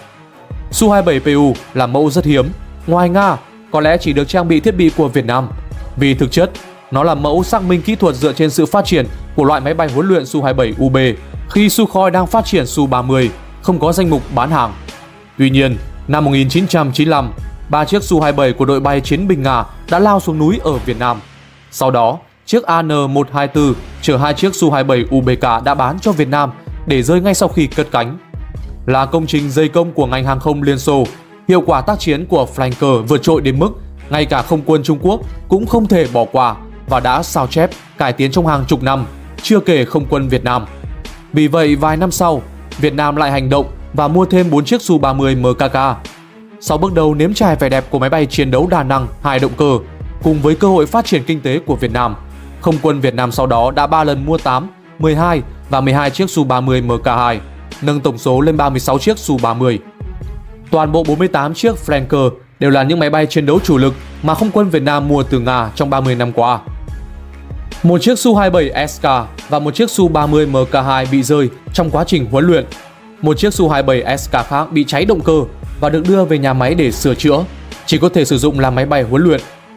Su-27 PU là mẫu rất hiếm, ngoài Nga có lẽ chỉ được trang bị thiết bị của Việt Nam, vì thực chất nó là mẫu xác minh kỹ thuật dựa trên sự phát triển của loại máy bay huấn luyện Su-27 UB khi Sukhoi đang phát triển Su-30, không có danh mục bán hàng. Tuy nhiên, năm 1995, 3 chiếc Su-27 của đội bay chiến binh Nga đã lao xuống núi ở Việt Nam. Sau đó, chiếc AN-124 chở 2 chiếc Su-27 UBK đã bán cho Việt Nam để rơi ngay sau khi cất cánh. Là công trình dày công của ngành hàng không Liên Xô, hiệu quả tác chiến của Flanker vượt trội đến mức ngay cả không quân Trung Quốc cũng không thể bỏ qua và đã sao chép, cải tiến trong hàng chục năm, chưa kể không quân Việt Nam. Vì vậy, vài năm sau, Việt Nam lại hành động và mua thêm 4 chiếc Su-30 MKK. Sau bước đầu nếm trải vẻ đẹp của máy bay chiến đấu đa năng 2 động cơ, cùng với cơ hội phát triển kinh tế của Việt Nam, không quân Việt Nam sau đó đã 3 lần mua 8, 12 và 12 chiếc Su-30 Mk2, nâng tổng số lên 36 chiếc Su-30. Toàn bộ 48 chiếc Flanker đều là những máy bay chiến đấu chủ lực mà không quân Việt Nam mua từ Nga trong 30 năm qua. Một chiếc Su-27 SK và một chiếc Su-30 Mk2 bị rơi trong quá trình huấn luyện. Một chiếc Su-27 SK khác bị cháy động cơ và được đưa về nhà máy để sửa chữa, chỉ có thể sử dụng làm máy bay huấn luyện.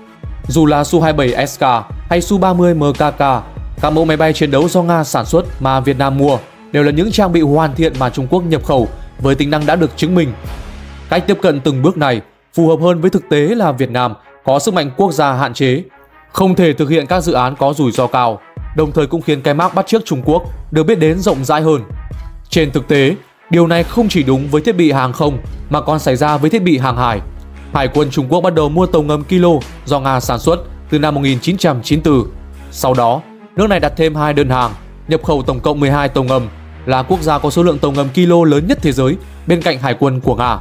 Dù là Su-27 SK hay Su-30 MKK, các mẫu máy bay chiến đấu do Nga sản xuất mà Việt Nam mua đều là những trang bị hoàn thiện mà Trung Quốc nhập khẩu với tính năng đã được chứng minh. Cách tiếp cận từng bước này phù hợp hơn với thực tế là Việt Nam có sức mạnh quốc gia hạn chế, không thể thực hiện các dự án có rủi ro cao, đồng thời cũng khiến cái mác bắt chước Trung Quốc được biết đến rộng rãi hơn. Trên thực tế, điều này không chỉ đúng với thiết bị hàng không mà còn xảy ra với thiết bị hàng hải. Hải quân Trung Quốc bắt đầu mua tàu ngầm Kilo do Nga sản xuất từ năm 1994. Sau đó, nước này đặt thêm 2 đơn hàng, nhập khẩu tổng cộng 12 tàu ngầm, là quốc gia có số lượng tàu ngầm Kilo lớn nhất thế giới bên cạnh hải quân của Nga.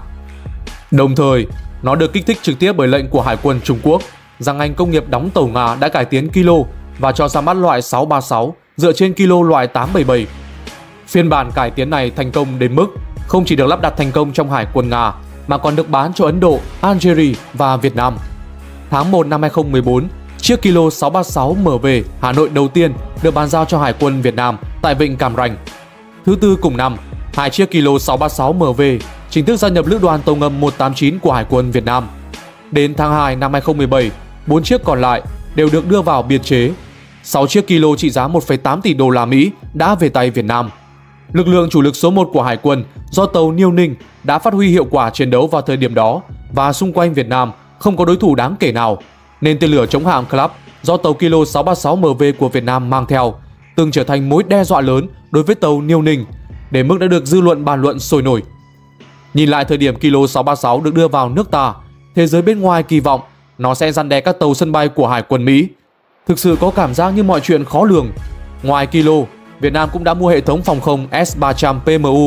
Đồng thời, nó được kích thích trực tiếp bởi lệnh của Hải quân Trung Quốc rằng ngành công nghiệp đóng tàu Nga đã cải tiến Kilo và cho ra mắt loại 636 dựa trên Kilo loại 877. Phiên bản cải tiến này thành công đến mức không chỉ được lắp đặt thành công trong Hải quân Nga mà còn được bán cho Ấn Độ, Algeria và Việt Nam. Tháng 1 năm 2014, chiếc Kilo 636 MV Hà Nội đầu tiên được bàn giao cho Hải quân Việt Nam tại Vịnh Cam Ranh. Thứ tư cùng năm, 2 chiếc Kilo 636 MV chính thức gia nhập lữ đoàn tàu ngầm 189 của Hải quân Việt Nam. Đến tháng 2 năm 2017, 4 chiếc còn lại đều được đưa vào biên chế. 6 chiếc Kilo trị giá 1,8 tỷ đô la Mỹ đã về tay Việt Nam. Lực lượng chủ lực số 1 của Hải quân do tàu Niêu Ninh đã phát huy hiệu quả chiến đấu vào thời điểm đó và xung quanh Việt Nam không có đối thủ đáng kể nào, nên tên lửa chống hạm Club do tàu Kilo 636 MV của Việt Nam mang theo từng trở thành mối đe dọa lớn đối với tàu Niêu Ninh, đến mức đã được dư luận bàn luận sôi nổi. Nhìn lại thời điểm Kilo 636 được đưa vào nước ta, thế giới bên ngoài kỳ vọng nó sẽ răn đe các tàu sân bay của Hải quân Mỹ. Thực sự có cảm giác như mọi chuyện khó lường. Ngoài Kilo, Việt Nam cũng đã mua hệ thống phòng không S-300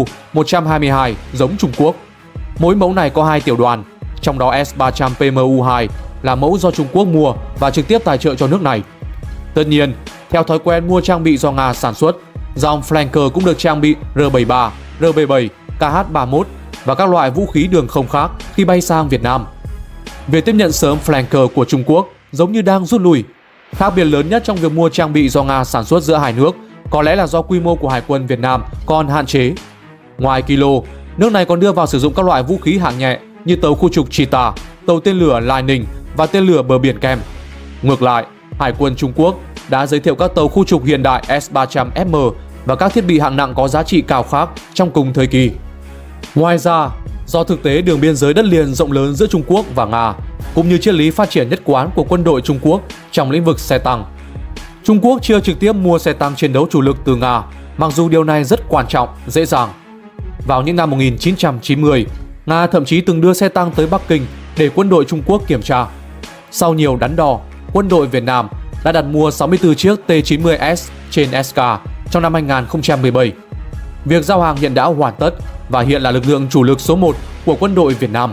PMU-122 giống Trung Quốc. Mỗi mẫu này có 2 tiểu đoàn, trong đó S-300 PMU-2 là mẫu do Trung Quốc mua và trực tiếp tài trợ cho nước này. Tất nhiên, theo thói quen mua trang bị do Nga sản xuất, dòng Flanker cũng được trang bị R-73, R-77, KH-31 và các loại vũ khí đường không khác khi bay sang Việt Nam. Việc tiếp nhận sớm Flanker của Trung Quốc giống như đang rút lui. Khác biệt lớn nhất trong việc mua trang bị do Nga sản xuất giữa hai nước có lẽ là do quy mô của Hải quân Việt Nam còn hạn chế. Ngoài Kilo, nước này còn đưa vào sử dụng các loại vũ khí hạng nhẹ như tàu khu trục Cheetah, tàu tên lửa Lightning và tên lửa bờ biển Kem. Ngược lại, Hải quân Trung Quốc đã giới thiệu các tàu khu trục hiện đại S-300M và các thiết bị hạng nặng có giá trị cao khác trong cùng thời kỳ. Ngoài ra, do thực tế đường biên giới đất liền rộng lớn giữa Trung Quốc và Nga, cũng như triết lý phát triển nhất quán của quân đội Trung Quốc trong lĩnh vực xe tăng, Trung Quốc chưa trực tiếp mua xe tăng chiến đấu chủ lực từ Nga, mặc dù điều này rất quan trọng, dễ dàng. Vào những năm 1990, Nga thậm chí từng đưa xe tăng tới Bắc Kinh để quân đội Trung Quốc kiểm tra. Sau nhiều đắn đo, quân đội Việt Nam đã đặt mua 64 chiếc T-90S trên SK trong năm 2017. Việc giao hàng hiện đã hoàn tất và hiện là lực lượng chủ lực số 1 của quân đội Việt Nam.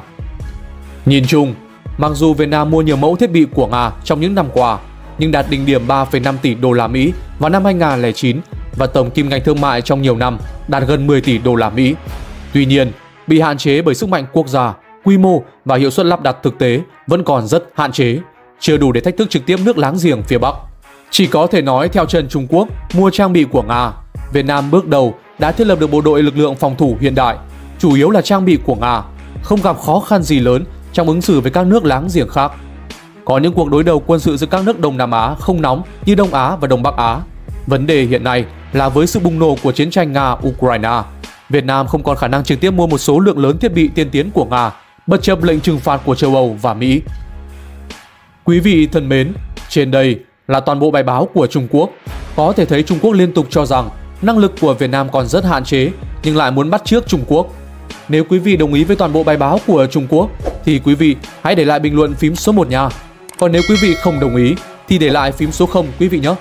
Nhìn chung, mặc dù Việt Nam mua nhiều mẫu thiết bị của Nga trong những năm qua, nhưng đạt đỉnh điểm 3,5 tỷ đô la Mỹ vào năm 2009 và tổng kim ngạch thương mại trong nhiều năm đạt gần 10 tỷ đô la Mỹ. Tuy nhiên, bị hạn chế bởi sức mạnh quốc gia, quy mô và hiệu suất lắp đặt thực tế vẫn còn rất hạn chế, chưa đủ để thách thức trực tiếp nước láng giềng phía Bắc. Chỉ có thể nói theo chân Trung Quốc mua trang bị của Nga, Việt Nam bước đầu đã thiết lập được bộ đội lực lượng phòng thủ hiện đại, chủ yếu là trang bị của Nga, không gặp khó khăn gì lớn trong ứng xử với các nước láng giềng khác. Có những cuộc đối đầu quân sự giữa các nước Đông Nam Á không nóng như Đông Á và Đông Bắc Á. Vấn đề hiện nay là với sự bùng nổ của chiến tranh Nga-Ukraine, Việt Nam không còn khả năng trực tiếp mua một số lượng lớn thiết bị tiên tiến của Nga, bất chấp lệnh trừng phạt của châu Âu và Mỹ. Quý vị thân mến, trên đây là toàn bộ bài báo của Trung Quốc. Có thể thấy Trung Quốc liên tục cho rằng năng lực của Việt Nam còn rất hạn chế, nhưng lại muốn bắt chước Trung Quốc. Nếu quý vị đồng ý với toàn bộ bài báo của Trung Quốc thì quý vị hãy để lại bình luận phím số 1 nha. Còn nếu quý vị không đồng ý thì để lại phím số 0 quý vị nhé.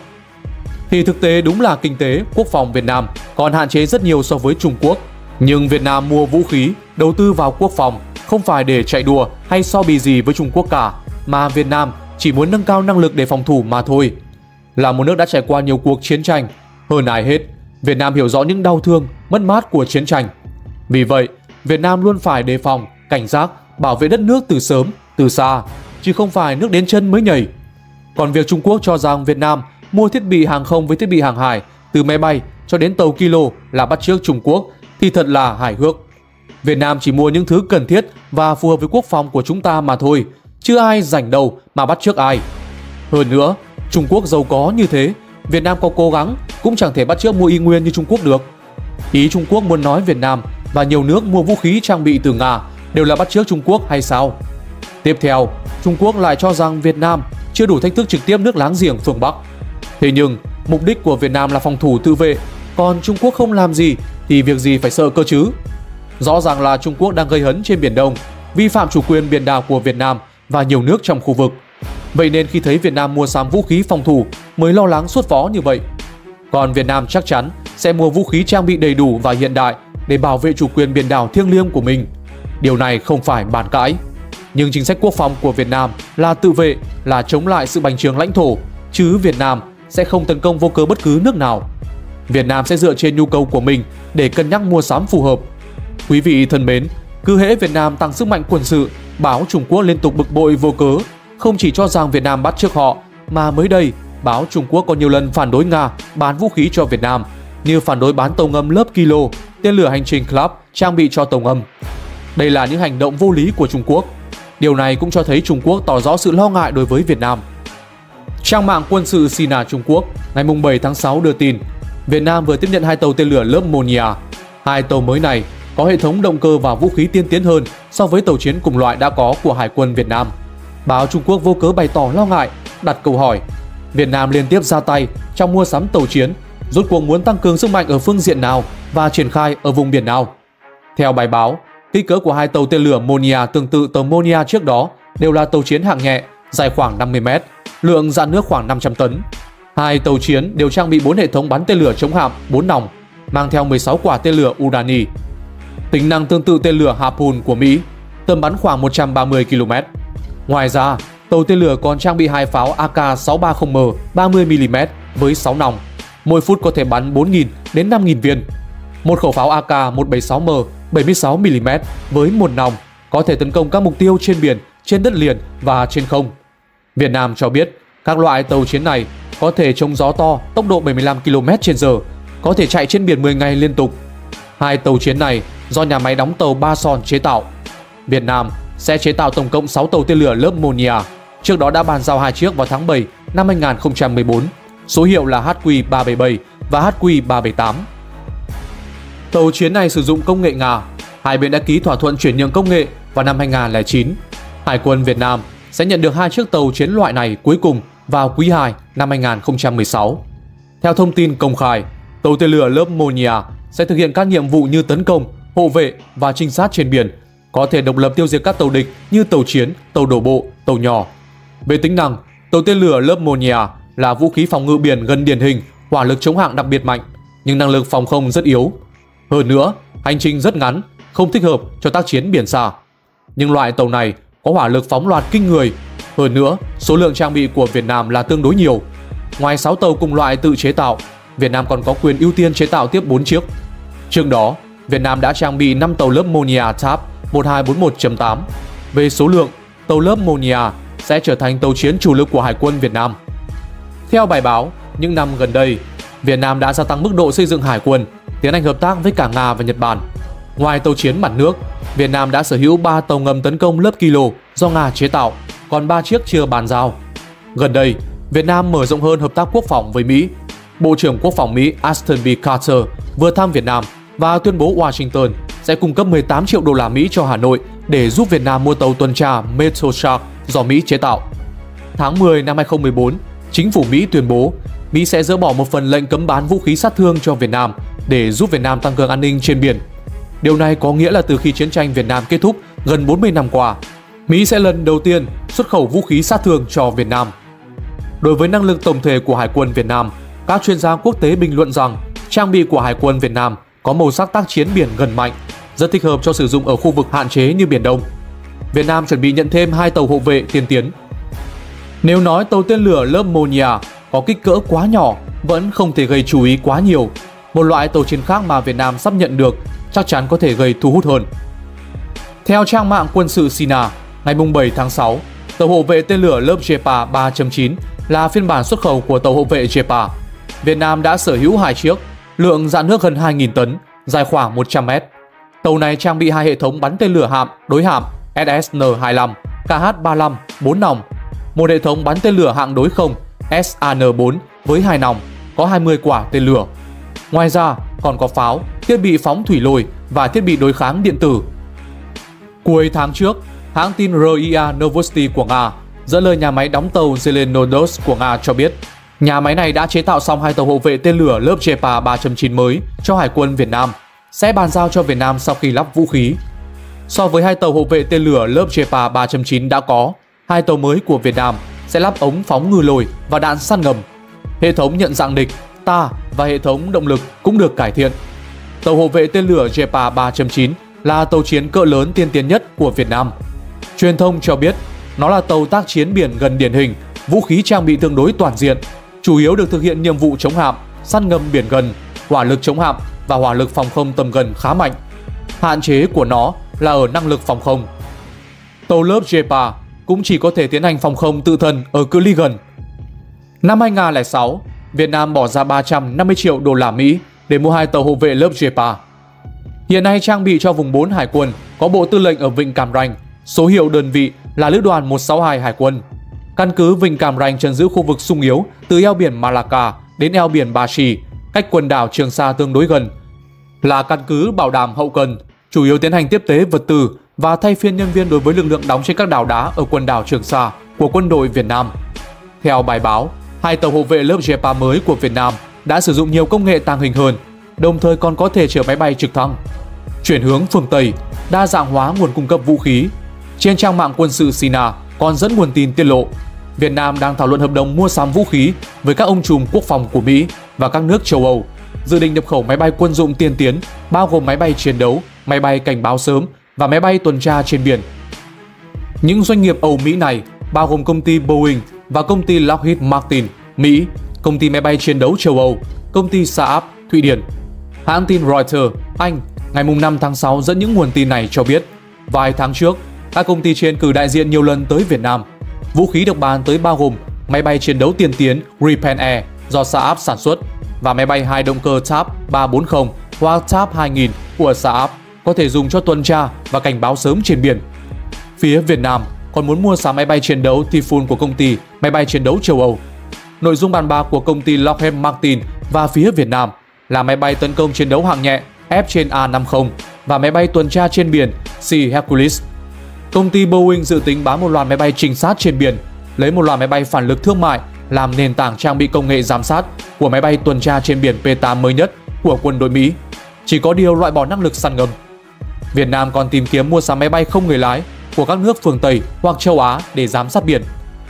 Thì thực tế đúng là kinh tế, quốc phòng Việt Nam còn hạn chế rất nhiều so với Trung Quốc. Nhưng Việt Nam mua vũ khí, đầu tư vào quốc phòng không phải để chạy đùa hay so bì gì với Trung Quốc cả, mà Việt Nam chỉ muốn nâng cao năng lực để phòng thủ mà thôi. Là một nước đã trải qua nhiều cuộc chiến tranh, hơn ai hết, Việt Nam hiểu rõ những đau thương, mất mát của chiến tranh. Vì vậy, Việt Nam luôn phải đề phòng, cảnh giác, bảo vệ đất nước từ sớm, từ xa, chứ không phải nước đến chân mới nhảy. Còn việc Trung Quốc cho rằng Việt Nam mua thiết bị hàng không với thiết bị hàng hải, từ máy bay cho đến tàu kilo là bắt chước Trung Quốc thì thật là hài hước. Việt Nam chỉ mua những thứ cần thiết và phù hợp với quốc phòng của chúng ta mà thôi, chứ ai rảnh đâu mà bắt chước ai. Hơn nữa, Trung Quốc giàu có như thế, Việt Nam có cố gắng cũng chẳng thể bắt chước mua y nguyên như Trung Quốc được. Ý Trung Quốc muốn nói Việt Nam và nhiều nước mua vũ khí trang bị từ Nga đều là bắt chước Trung Quốc hay sao? Tiếp theo, Trung Quốc lại cho rằng Việt Nam chưa đủ thách thức trực tiếp nước láng giềng phương Bắc. Thế nhưng, mục đích của Việt Nam là phòng thủ tự vệ, còn Trung Quốc không làm gì thì việc gì phải sợ cơ chứ? Rõ ràng là Trung Quốc đang gây hấn trên Biển Đông, vi phạm chủ quyền biển đảo của Việt Nam và nhiều nước trong khu vực. Vậy nên khi thấy Việt Nam mua sắm vũ khí phòng thủ mới lo lắng sốt vó như vậy. Còn Việt Nam chắc chắn sẽ mua vũ khí trang bị đầy đủ và hiện đại để bảo vệ chủ quyền biển đảo thiêng liêng của mình. Điều này không phải bàn cãi. Nhưng chính sách quốc phòng của Việt Nam là tự vệ, là chống lại sự bành trướng lãnh thổ, chứ Việt Nam sẽ không tấn công vô cớ bất cứ nước nào. Việt Nam sẽ dựa trên nhu cầu của mình để cân nhắc mua sắm phù hợp. Quý vị thân mến, cứ hễ Việt Nam tăng sức mạnh quân sự, báo Trung Quốc liên tục bực bội vô cớ, không chỉ cho rằng Việt Nam bắt chước họ, mà mới đây, báo Trung Quốc có nhiều lần phản đối Nga bán vũ khí cho Việt Nam, như phản đối bán tàu ngầm lớp Kilo, tên lửa hành trình Club trang bị cho tàu ngầm. Đây là những hành động vô lý của Trung Quốc. Điều này cũng cho thấy Trung Quốc tỏ rõ sự lo ngại đối với Việt Nam. Trang mạng quân sự Sina Trung Quốc ngày 7 tháng 6 đưa tin Việt Nam vừa tiếp nhận 2 tàu tên lửa lớp Monia. 2 tàu mới này có hệ thống động cơ và vũ khí tiên tiến hơn so với tàu chiến cùng loại đã có của Hải quân Việt Nam. Báo Trung Quốc vô cớ bày tỏ lo ngại, đặt câu hỏi Việt Nam liên tiếp ra tay trong mua sắm tàu chiến, rốt cuộc muốn tăng cường sức mạnh ở phương diện nào và triển khai ở vùng biển nào. Theo bài báo, kích cỡ của 2 tàu tên lửa Monia tương tự tàu Monia trước đó đều là tàu chiến hạng nhẹ, dài khoảng 50 m, lượng dạn nước khoảng 500 tấn. 2 tàu chiến đều trang bị 4 hệ thống bắn tên lửa chống hạm 4 nòng, mang theo 16 quả tên lửa Urani. Tính năng tương tự tên lửa Harpoon của Mỹ, tầm bắn khoảng 130 km. Ngoài ra, tàu tên lửa còn trang bị 2 pháo AK-630M 30mm với 6 nòng, mỗi phút có thể bắn 4.000 đến 5.000 viên. Một khẩu pháo AK-176M 76mm với 1 nòng có thể tấn công các mục tiêu trên biển, trên đất liền và trên không. Việt Nam cho biết các loại tàu chiến này có thể chống gió to tốc độ 75 km/h, có thể chạy trên biển 10 ngày liên tục. 2 tàu chiến này do nhà máy đóng tàu Ba Son chế tạo. Việt Nam sẽ chế tạo tổng cộng 6 tàu tên lửa lớp Monia. Trước đó đã bàn giao 2 chiếc vào tháng 7 năm 2014, số hiệu là HQ-377 và HQ-378. Tàu chiến này sử dụng công nghệ Nga. Hai bên đã ký thỏa thuận chuyển nhượng công nghệ vào năm 2009. Hải quân Việt Nam sẽ nhận được 2 chiếc tàu chiến loại này cuối cùng vào quý 2 năm 2016. Theo thông tin công khai, tàu tên lửa lớp Monia sẽ thực hiện các nhiệm vụ như tấn công, hộ vệ và trinh sát trên biển, có thể độc lập tiêu diệt các tàu địch như tàu chiến, tàu đổ bộ, tàu nhỏ. Về tính năng, tàu tên lửa lớp Monia là vũ khí phòng ngự biển gần điển hình, hỏa lực chống hạm đặc biệt mạnh, nhưng năng lực phòng không rất yếu. Hơn nữa, hành trình rất ngắn, không thích hợp cho tác chiến biển xa. Nhưng loại tàu này có hỏa lực phóng loạt kinh người. Hơn nữa, số lượng trang bị của Việt Nam là tương đối nhiều. Ngoài 6 tàu cùng loại tự chế tạo, Việt Nam còn có quyền ưu tiên chế tạo tiếp 4 chiếc. Trước đó, Việt Nam đã trang bị 5 tàu lớp Monia TAP 1241.8. Về số lượng, tàu lớp Monia sẽ trở thành tàu chiến chủ lực của Hải quân Việt Nam. Theo bài báo, những năm gần đây, Việt Nam đã gia tăng mức độ xây dựng hải quân, tiến hành hợp tác với cả Nga và Nhật Bản. Ngoài tàu chiến mặt nước, Việt Nam đã sở hữu 3 tàu ngầm tấn công lớp Kilo do Nga chế tạo, còn 3 chiếc chưa bàn giao. Gần đây, Việt Nam mở rộng hơn hợp tác quốc phòng với Mỹ. Bộ trưởng Quốc phòng Mỹ Ashton B. Carter vừa thăm Việt Nam và tuyên bố Washington sẽ cung cấp 18 triệu đô la Mỹ cho Hà Nội để giúp Việt Nam mua tàu tuần tra Meteoshark do Mỹ chế tạo. Tháng 10 năm 2014, Chính phủ Mỹ tuyên bố Mỹ sẽ dỡ bỏ một phần lệnh cấm bán vũ khí sát thương cho Việt Nam để giúp Việt Nam tăng cường an ninh trên biển. Điều này có nghĩa là từ khi chiến tranh Việt Nam kết thúc gần 40 năm qua, Mỹ sẽ lần đầu tiên xuất khẩu vũ khí sát thương cho Việt Nam. Đối với năng lực tổng thể của Hải quân Việt Nam, các chuyên gia quốc tế bình luận rằng trang bị của Hải quân Việt Nam có màu sắc tác chiến biển gần mạnh, rất thích hợp cho sử dụng ở khu vực hạn chế như Biển Đông. Việt Nam chuẩn bị nhận thêm 2 tàu hộ vệ tiên tiến. Nếu nói tàu tên lửa lớp Monia có kích cỡ quá nhỏ vẫn không thể gây chú ý quá nhiều, một loại tàu chiến khác mà Việt Nam sắp nhận được chắc chắn có thể gây thu hút hơn. Theo trang mạng quân sự Sina, ngày 7 tháng 6, tàu hộ vệ tên lửa lớp Jepa 3.9 là phiên bản xuất khẩu của tàu hộ vệ Jepa. Việt Nam đã sở hữu 2 chiếc, lượng dạn nước gần 2.000 tấn, dài khoảng 100 m. Tàu này trang bị 2 hệ thống bắn tên lửa hạm đối hạm SSN-25, KH-35, 4 nòng, một hệ thống bắn tên lửa hạng đối không SAN-4 với 2 nòng, có 20 quả tên lửa. Ngoài ra còn có pháo, thiết bị phóng thủy lôi và thiết bị đối kháng điện tử. Cuối tháng trước, hãng tin RIA Novosti của Nga dẫn lời nhà máy đóng tàu Zelenovsk của Nga cho biết nhà máy này đã chế tạo xong 2 tàu hộ vệ tên lửa lớp Jepa 3.9 mới cho Hải quân Việt Nam, sẽ bàn giao cho Việt Nam sau khi lắp vũ khí. So với 2 tàu hộ vệ tên lửa lớp Jepa 3.9 đã có, 2 tàu mới của Việt Nam sẽ lắp ống phóng ngư lồi và đạn săn ngầm. Hệ thống nhận dạng địch, TA và hệ thống động lực cũng được cải thiện. Tàu hộ vệ tên lửa Jepa 3.9 là tàu chiến cỡ lớn tiên tiến nhất của Việt Nam. Truyền thông cho biết nó là tàu tác chiến biển gần điển hình, vũ khí trang bị tương đối toàn diện, chủ yếu được thực hiện nhiệm vụ chống hạm, săn ngầm biển gần, hỏa lực chống hạm và hỏa lực phòng không tầm gần khá mạnh. Hạn chế của nó là ở năng lực phòng không. Tàu lớp Jepa cũng chỉ có thể tiến hành phòng không tự thân ở cự ly gần. Năm 2006, Việt Nam bỏ ra 350 triệu đô la Mỹ để mua 2 tàu hộ vệ lớp Jepa. Hiện nay trang bị cho vùng 4 Hải quân có bộ tư lệnh ở Vịnh Cam Ranh, số hiệu đơn vị là Lữ đoàn 162 Hải quân. Căn cứ Vịnh Cam Ranh trấn giữ khu vực xung yếu từ eo biển Malacca đến eo biển Ba Trì, cách quần đảo Trường Sa tương đối gần. Là căn cứ bảo đảm hậu cần, chủ yếu tiến hành tiếp tế vật tư và thay phiên nhân viên đối với lực lượng đóng trên các đảo đá ở quần đảo Trường Sa của quân đội Việt Nam. Theo bài báo, 2 tàu hộ vệ lớp Jepa mới của Việt Nam đã sử dụng nhiều công nghệ tàng hình hơn, đồng thời còn có thể chở máy bay trực thăng. Chuyển hướng phương Tây, đa dạng hóa nguồn cung cấp vũ khí. Trên trang mạng quân sự Sina còn dẫn nguồn tin tiết lộ, Việt Nam đang thảo luận hợp đồng mua sắm vũ khí với các ông trùm quốc phòng của Mỹ và các nước châu Âu, dự định nhập khẩu máy bay quân dụng tiên tiến, bao gồm máy bay chiến đấu, máy bay cảnh báo sớm và máy bay tuần tra trên biển. Những doanh nghiệp Âu Mỹ này bao gồm công ty Boeing và công ty Lockheed Martin, Mỹ, công ty máy bay chiến đấu châu Âu, công ty Saab, Thụy Điển. Hãng tin Reuters, Anh, ngày 5 tháng 6 dẫn những nguồn tin này cho biết, vài tháng trước, các công ty trên cử đại diện nhiều lần tới Việt Nam. Vũ khí được bán tới bao gồm máy bay chiến đấu tiên tiến Gripen Air do Saab sản xuất và máy bay 2 động cơ TAP 340 hoặc TAP 2000 của Saab có thể dùng cho tuần tra và cảnh báo sớm trên biển. Phía Việt Nam còn muốn mua sắm máy bay chiến đấu Typhoon của công ty máy bay chiến đấu châu Âu. Nội dung bàn bạc của công ty Lockheed Martin và phía Việt Nam là máy bay tấn công chiến đấu hạng nhẹ F/A-50 và máy bay tuần tra trên biển Sea Hercules. Công ty Boeing dự tính bán một loạt máy bay trinh sát trên biển, lấy một loạt máy bay phản lực thương mại làm nền tảng trang bị công nghệ giám sát của máy bay tuần tra trên biển P-8 mới nhất của quân đội Mỹ. Chỉ có điều loại bỏ năng lực săn ngầm. Việt Nam còn tìm kiếm mua sắm máy bay không người lái của các nước phương Tây hoặc châu Á để giám sát biển.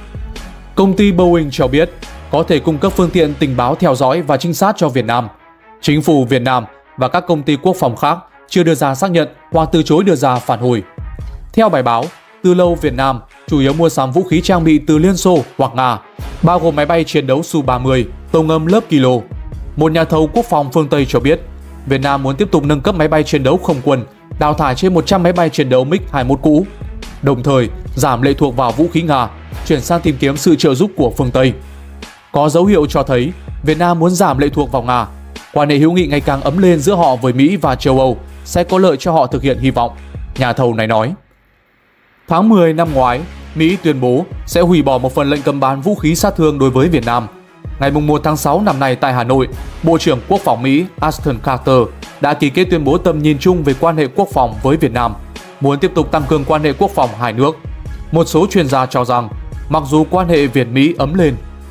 Công ty Boeing cho biết có thể cung cấp phương tiện tình báo theo dõi và trinh sát cho Việt Nam. Chính phủ Việt Nam và các công ty quốc phòng khác chưa đưa ra xác nhận hoặc từ chối đưa ra phản hồi. Theo bài báo, từ lâu Việt Nam chủ yếu mua sắm vũ khí trang bị từ Liên Xô hoặc Nga, bao gồm máy bay chiến đấu Su-30, tàu ngầm lớp Kilo. Một nhà thầu quốc phòng phương Tây cho biết, Việt Nam muốn tiếp tục nâng cấp máy bay chiến đấu không quân, đào thải trên 100 máy bay chiến đấu MiG-21 cũ, đồng thời giảm lệ thuộc vào vũ khí Nga, chuyển sang tìm kiếm sự trợ giúp của phương Tây. Có dấu hiệu cho thấy Việt Nam muốn giảm lệ thuộc vào Nga. Quan hệ hữu nghị ngày càng ấm lên giữa họ với Mỹ và châu Âu sẽ có lợi cho họ thực hiện hy vọng, nhà thầu này nói. Tháng 10 năm ngoái, Mỹ tuyên bố sẽ hủy bỏ một phần lệnh cấm bán vũ khí sát thương đối với Việt Nam. Ngày 1 tháng 6 năm nay tại Hà Nội, Bộ trưởng Quốc phòng Mỹ Ashton Carter đã ký kết tuyên bố tầm nhìn chung về quan hệ quốc phòng với Việt Nam, muốn tiếp tục tăng cường quan hệ quốc phòng hai nước. Một số chuyên gia cho rằng, mặc dù quan hệ Việt-Mỹ ấm lên,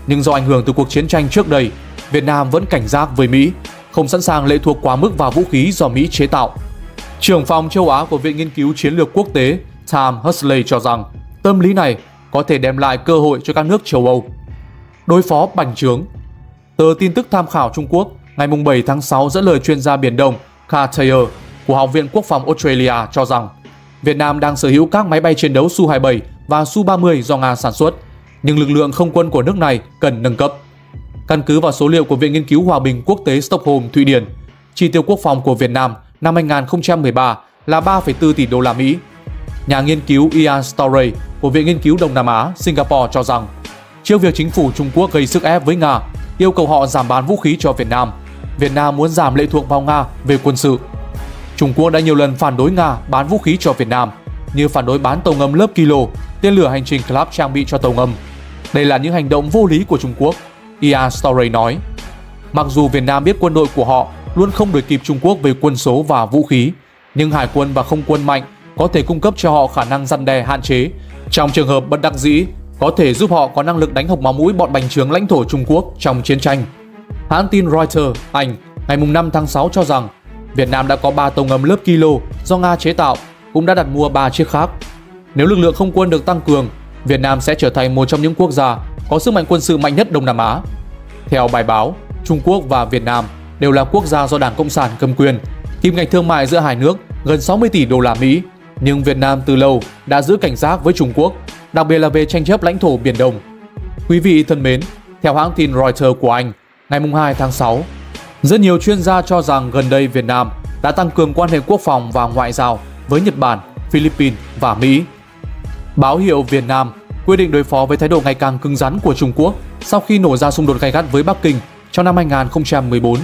nhưng do ảnh hưởng từ cuộc chiến tranh trước đây, Việt Nam vẫn cảnh giác với Mỹ, không sẵn sàng lệ thuộc quá mức vào vũ khí do Mỹ chế tạo. Trưởng phòng châu Á của Viện Nghiên cứu Chiến lược Quốc tế Tom Huxley cho rằng tâm lý này có thể đem lại cơ hội cho các nước châu Âu. Đối phó bành trướng. Tờ tin tức tham khảo Trung Quốc ngày 7 tháng 6 dẫn lời chuyên gia Biển Đông Carl Thayer của Học viện Quốc phòng Australia cho rằng Việt Nam đang sở hữu các máy bay chiến đấu Su-27 và Su-30 do Nga sản xuất, nhưng lực lượng không quân của nước này cần nâng cấp. Căn cứ vào số liệu của Viện Nghiên cứu Hòa bình Quốc tế Stockholm, Thụy Điển, chi tiêu quốc phòng của Việt Nam năm 2013 là 3,4 tỷ đô la Mỹ. Nhà nghiên cứu Ian Storey của Viện Nghiên cứu Đông Nam Á, Singapore cho rằng trước việc chính phủ Trung Quốc gây sức ép với Nga, yêu cầu họ giảm bán vũ khí cho Việt Nam muốn giảm lệ thuộc vào Nga về quân sự. Trung Quốc đã nhiều lần phản đối Nga bán vũ khí cho Việt Nam, như phản đối bán tàu ngầm lớp Kilo, tên lửa hành trình Club trang bị cho tàu ngầm. Đây là những hành động vô lý của Trung Quốc, Ian Storey nói. Mặc dù Việt Nam biết quân đội của họ luôn không đuổi kịp Trung Quốc về quân số và vũ khí, nhưng hải quân và không quân mạnh có thể cung cấp cho họ khả năng răn đe hạn chế. Trong trường hợp bất đắc dĩ, có thể giúp họ có năng lực đánh hộc máu mũi bọn bành trướng lãnh thổ Trung Quốc trong chiến tranh. Hãng tin Reuters, Anh, ngày 5 tháng 6 cho rằng Việt Nam đã có 3 tàu ngầm lớp Kilo do Nga chế tạo, cũng đã đặt mua 3 chiếc khác. Nếu lực lượng không quân được tăng cường, Việt Nam sẽ trở thành một trong những quốc gia có sức mạnh quân sự mạnh nhất Đông Nam Á. Theo bài báo, Trung Quốc và Việt Nam đều là quốc gia do Đảng Cộng sản cầm quyền. Kim ngạch thương mại giữa hai nước gần 60 tỷ đô la Mỹ, nhưng Việt Nam từ lâu đã giữ cảnh giác với Trung Quốc, đặc biệt là về tranh chấp lãnh thổ Biển Đông. Quý vị thân mến, theo hãng tin Reuters của Anh, ngày 2 tháng 6, rất nhiều chuyên gia cho rằng gần đây Việt Nam đã tăng cường quan hệ quốc phòng và ngoại giao với Nhật Bản, Philippines và Mỹ. Báo hiệu Việt Nam quyết định đối phó với thái độ ngày càng cứng rắn của Trung Quốc sau khi nổ ra xung đột gay gắt với Bắc Kinh trong năm 2014.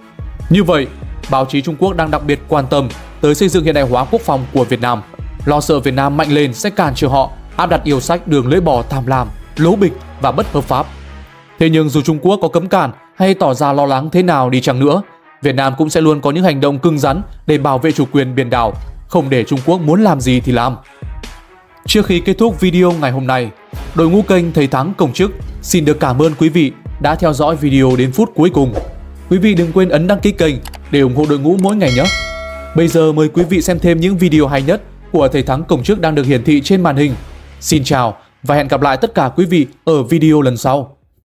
Như vậy, báo chí Trung Quốc đang đặc biệt quan tâm tới xây dựng hiện đại hóa quốc phòng của Việt Nam, lo sợ Việt Nam mạnh lên sẽ cản trở họ áp đặt yêu sách đường lưỡi bò tham lam, lố bịch và bất hợp pháp. Thế nhưng dù Trung Quốc có cấm cản hay tỏ ra lo lắng thế nào đi chăng nữa, Việt Nam cũng sẽ luôn có những hành động cứng rắn để bảo vệ chủ quyền biển đảo, không để Trung Quốc muốn làm gì thì làm. Trước khi kết thúc video ngày hôm nay, đội ngũ kênh Thầy Thắng Công Chức xin được cảm ơn quý vị đã theo dõi video đến phút cuối cùng. Quý vị đừng quên ấn đăng ký kênh để ủng hộ đội ngũ mỗi ngày nhé. Bây giờ mời quý vị xem thêm những video hay nhất của Thầy Thắng Công Chức đang được hiển thị trên màn hình. Xin chào và hẹn gặp lại tất cả quý vị ở video lần sau.